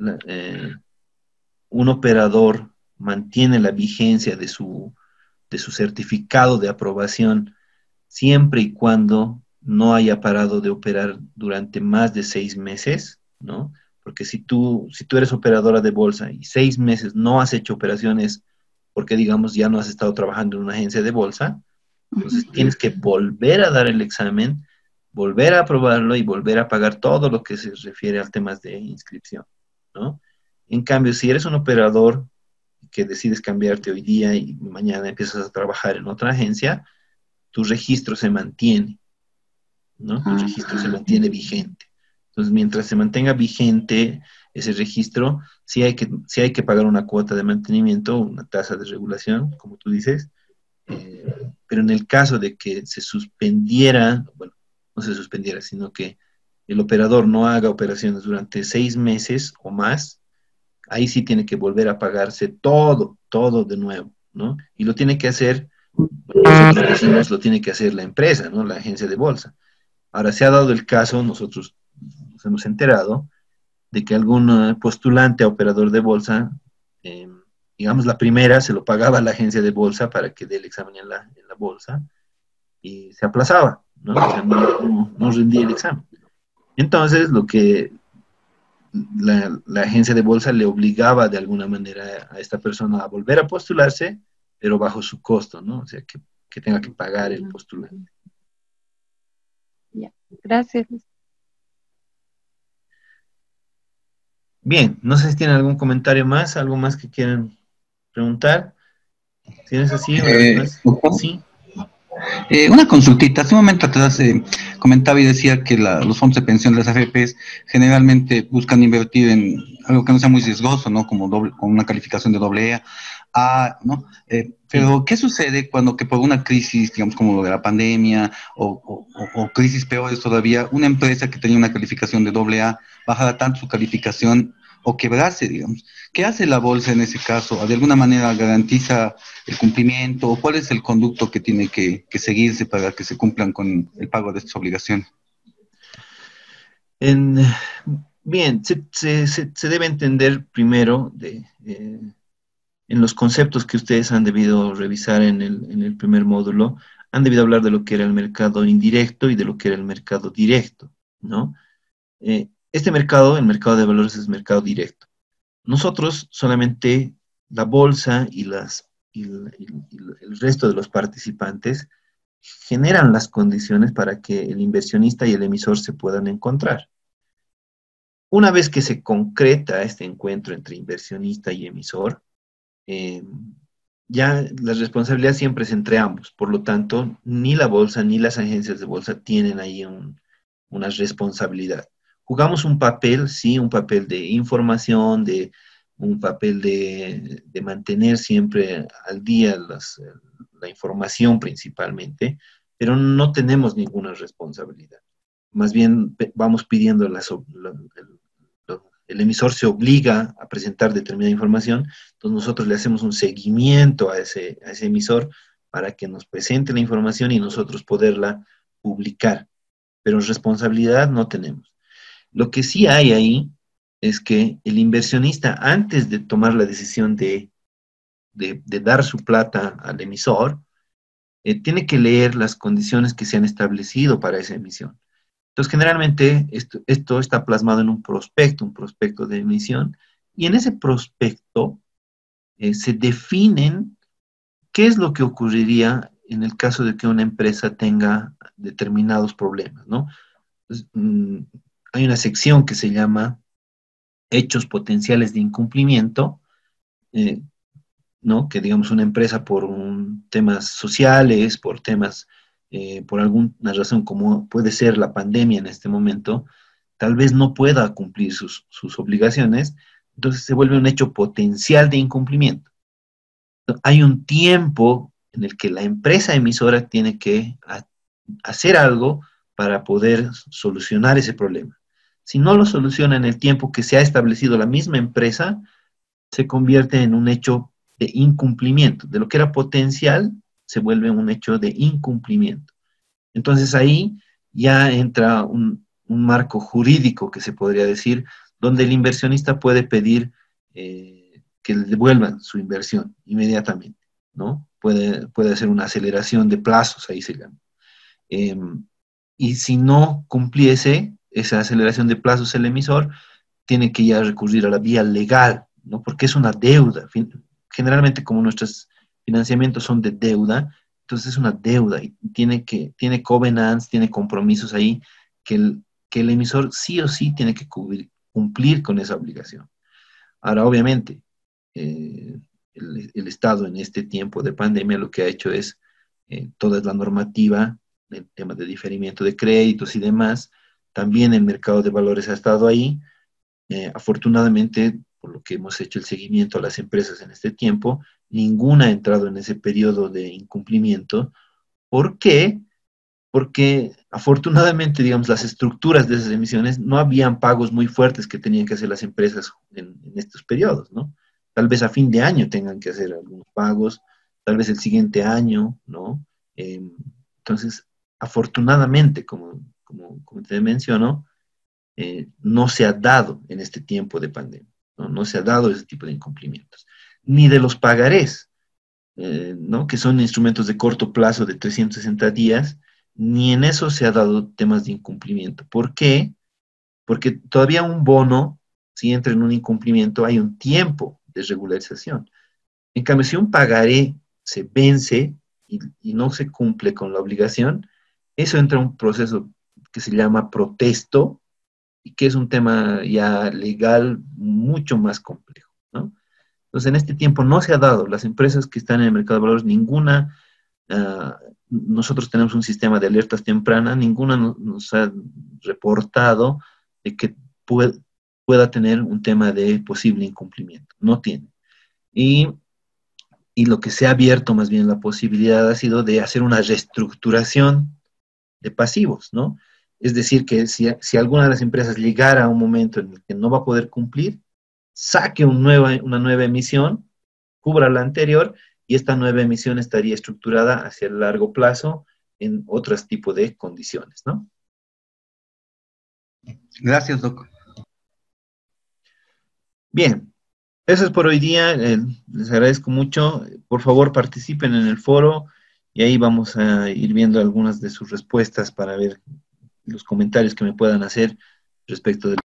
un operador mantiene la vigencia de su certificado de aprobación siempre y cuando no haya parado de operar durante más de 6 meses, ¿no? Porque si tú eres operadora de bolsa y 6 meses no has hecho operaciones porque, digamos, ya no has estado trabajando en una agencia de bolsa, entonces tienes que volver a dar el examen, volver a aprobarlo y volver a pagar todo lo que se refiere al temas de inscripción, ¿no? En cambio, si eres un operador que decides cambiarte hoy día y mañana empiezas a trabajar en otra agencia, tu registro se mantiene, ¿no? Tu registro se mantiene vigente. Entonces, mientras se mantenga vigente ese registro, sí hay que pagar una cuota de mantenimiento, una tasa de regulación, como tú dices, pero en el caso de que se suspendiera, bueno, no se suspendiera, sino que el operador no haga operaciones durante 6 meses o más, ahí sí tiene que volver a pagarse todo de nuevo, ¿no? Y lo tiene que hacer, nosotros decimos, lo tiene que hacer la empresa, ¿no? La agencia de bolsa. Ahora, se ha dado el caso, nosotros nos hemos enterado, de que algún postulante a operador de bolsa, eh, digamos, la primera se lo pagaba la agencia de bolsa para que dé el examen en la bolsa y se aplazaba, ¿no? O sea, no rendía el examen. Entonces, lo que la agencia de bolsa le obligaba de alguna manera a esta persona a volver a postularse, pero bajo su costo, ¿no? O sea, que tenga que pagar el postulante. Ya, gracias. Bien, no sé si tienen algún comentario más, algo más que quieran preguntar. Si es así, una vez más. Sí. Una consultita. Hace un momento atrás comentaba y decía que los fondos de pensión de las AFPs generalmente buscan invertir en algo que no sea muy riesgoso, ¿no? Como con una calificación de AA, ¿no? Pero, ¿qué sucede cuando que por una crisis, digamos, como lo de la pandemia o crisis peores todavía, una empresa que tenía una calificación de AA bajara tanto su calificación o quebrase, digamos? ¿Qué hace la bolsa en ese caso? ¿De alguna manera garantiza el cumplimiento o cuál es el conducto que tiene que seguirse para que se cumplan con el pago de estas obligaciones? Bien, se debe entender primero en los conceptos que ustedes han debido revisar en el primer módulo, han debido hablar de lo que era el mercado indirecto y de lo que era el mercado directo, ¿no? Este mercado, el mercado de valores, es mercado directo. Nosotros solamente la bolsa y el resto de los participantes generan las condiciones para que el inversionista y el emisor se puedan encontrar. Una vez que se concreta este encuentro entre inversionista y emisor, ya la responsabilidad siempre es entre ambos. Por lo tanto, ni la bolsa ni las agencias de bolsa tienen ahí una responsabilidad. Jugamos un papel, sí, un papel de información, un papel de mantener siempre al día la información principalmente, pero no tenemos ninguna responsabilidad. Más bien vamos pidiendo el emisor se obliga a presentar determinada información, entonces nosotros le hacemos un seguimiento a ese emisor para que nos presente la información y nosotros poderla publicar, pero responsabilidad no tenemos. Lo que sí hay ahí es que el inversionista, antes de tomar la decisión de dar su plata al emisor, tiene que leer las condiciones que se han establecido para esa emisión. Entonces, generalmente esto está plasmado en un prospecto de emisión, y en ese prospecto se definen qué es lo que ocurriría en el caso de que una empresa tenga determinados problemas, ¿no? Entonces, hay una sección que se llama hechos potenciales de incumplimiento, ¿no? Que digamos una empresa por temas sociales, por alguna razón como puede ser la pandemia en este momento, tal vez no pueda cumplir sus obligaciones, entonces se vuelve un hecho potencial de incumplimiento. Hay un tiempo en el que la empresa emisora tiene que hacer algo para poder solucionar ese problema. Si no lo soluciona en el tiempo que se ha establecido la misma empresa, se convierte en un hecho de incumplimiento. De lo que era potencial, se vuelve un hecho de incumplimiento. Entonces ahí ya entra un marco jurídico, que se podría decir, donde el inversionista puede pedir que le devuelvan su inversión inmediatamente, ¿no? Puede hacer una aceleración de plazos, ahí se llama. Y si no cumpliese esa aceleración de plazos el emisor, tiene que ya recurrir a la vía legal, ¿no? Porque es una deuda. Generalmente, como nuestros financiamientos son de deuda, entonces es una deuda y tiene covenants, tiene compromisos ahí que el emisor sí o sí tiene que cumplir con esa obligación. Ahora, obviamente, el Estado en este tiempo de pandemia lo que ha hecho es toda la normativa, el tema de diferimiento de créditos y demás, también el mercado de valores ha estado ahí. Afortunadamente, por lo que hemos hecho el seguimiento a las empresas en este tiempo, ninguna ha entrado en ese periodo de incumplimiento. ¿Por qué? porque afortunadamente, digamos, las estructuras de esas emisiones no habían pagos muy fuertes que tenían que hacer las empresas en estos periodos, ¿no? Tal vez a fin de año tengan que hacer algunos pagos, tal vez el siguiente año, ¿no? Entonces, afortunadamente, como te menciono, no se ha dado en este tiempo de pandemia, ¿no? No se ha dado ese tipo de incumplimientos, ni de los pagarés, ¿no? Que son instrumentos de corto plazo de 360 días, ni en eso se ha dado temas de incumplimiento. ¿Por qué? Porque todavía un bono, si entra en un incumplimiento, hay un tiempo de regularización. En cambio, si un pagaré se vence y no se cumple con la obligación, eso entra en un proceso que se llama protesto y que es un tema ya legal mucho más complejo, ¿no? Entonces, en este tiempo no se ha dado. Las empresas que están en el mercado de valores, ninguna, nosotros tenemos un sistema de alertas tempranas, ninguna nos ha reportado de que pueda tener un tema de posible incumplimiento. No tiene. Y lo que se ha abierto más bien la posibilidad ha sido de hacer una reestructuración de pasivos, ¿no? Es decir, que si alguna de las empresas llegara a un momento en el que no va a poder cumplir, saque una nueva emisión, cubra la anterior, y esta nueva emisión estaría estructurada hacia el largo plazo en otros tipos de condiciones, ¿no? Gracias, Doc. Bien, eso es por hoy día. Les agradezco mucho. Por favor, participen en el foro y ahí vamos a ir viendo algunas de sus respuestas para ver los comentarios que me puedan hacer respecto de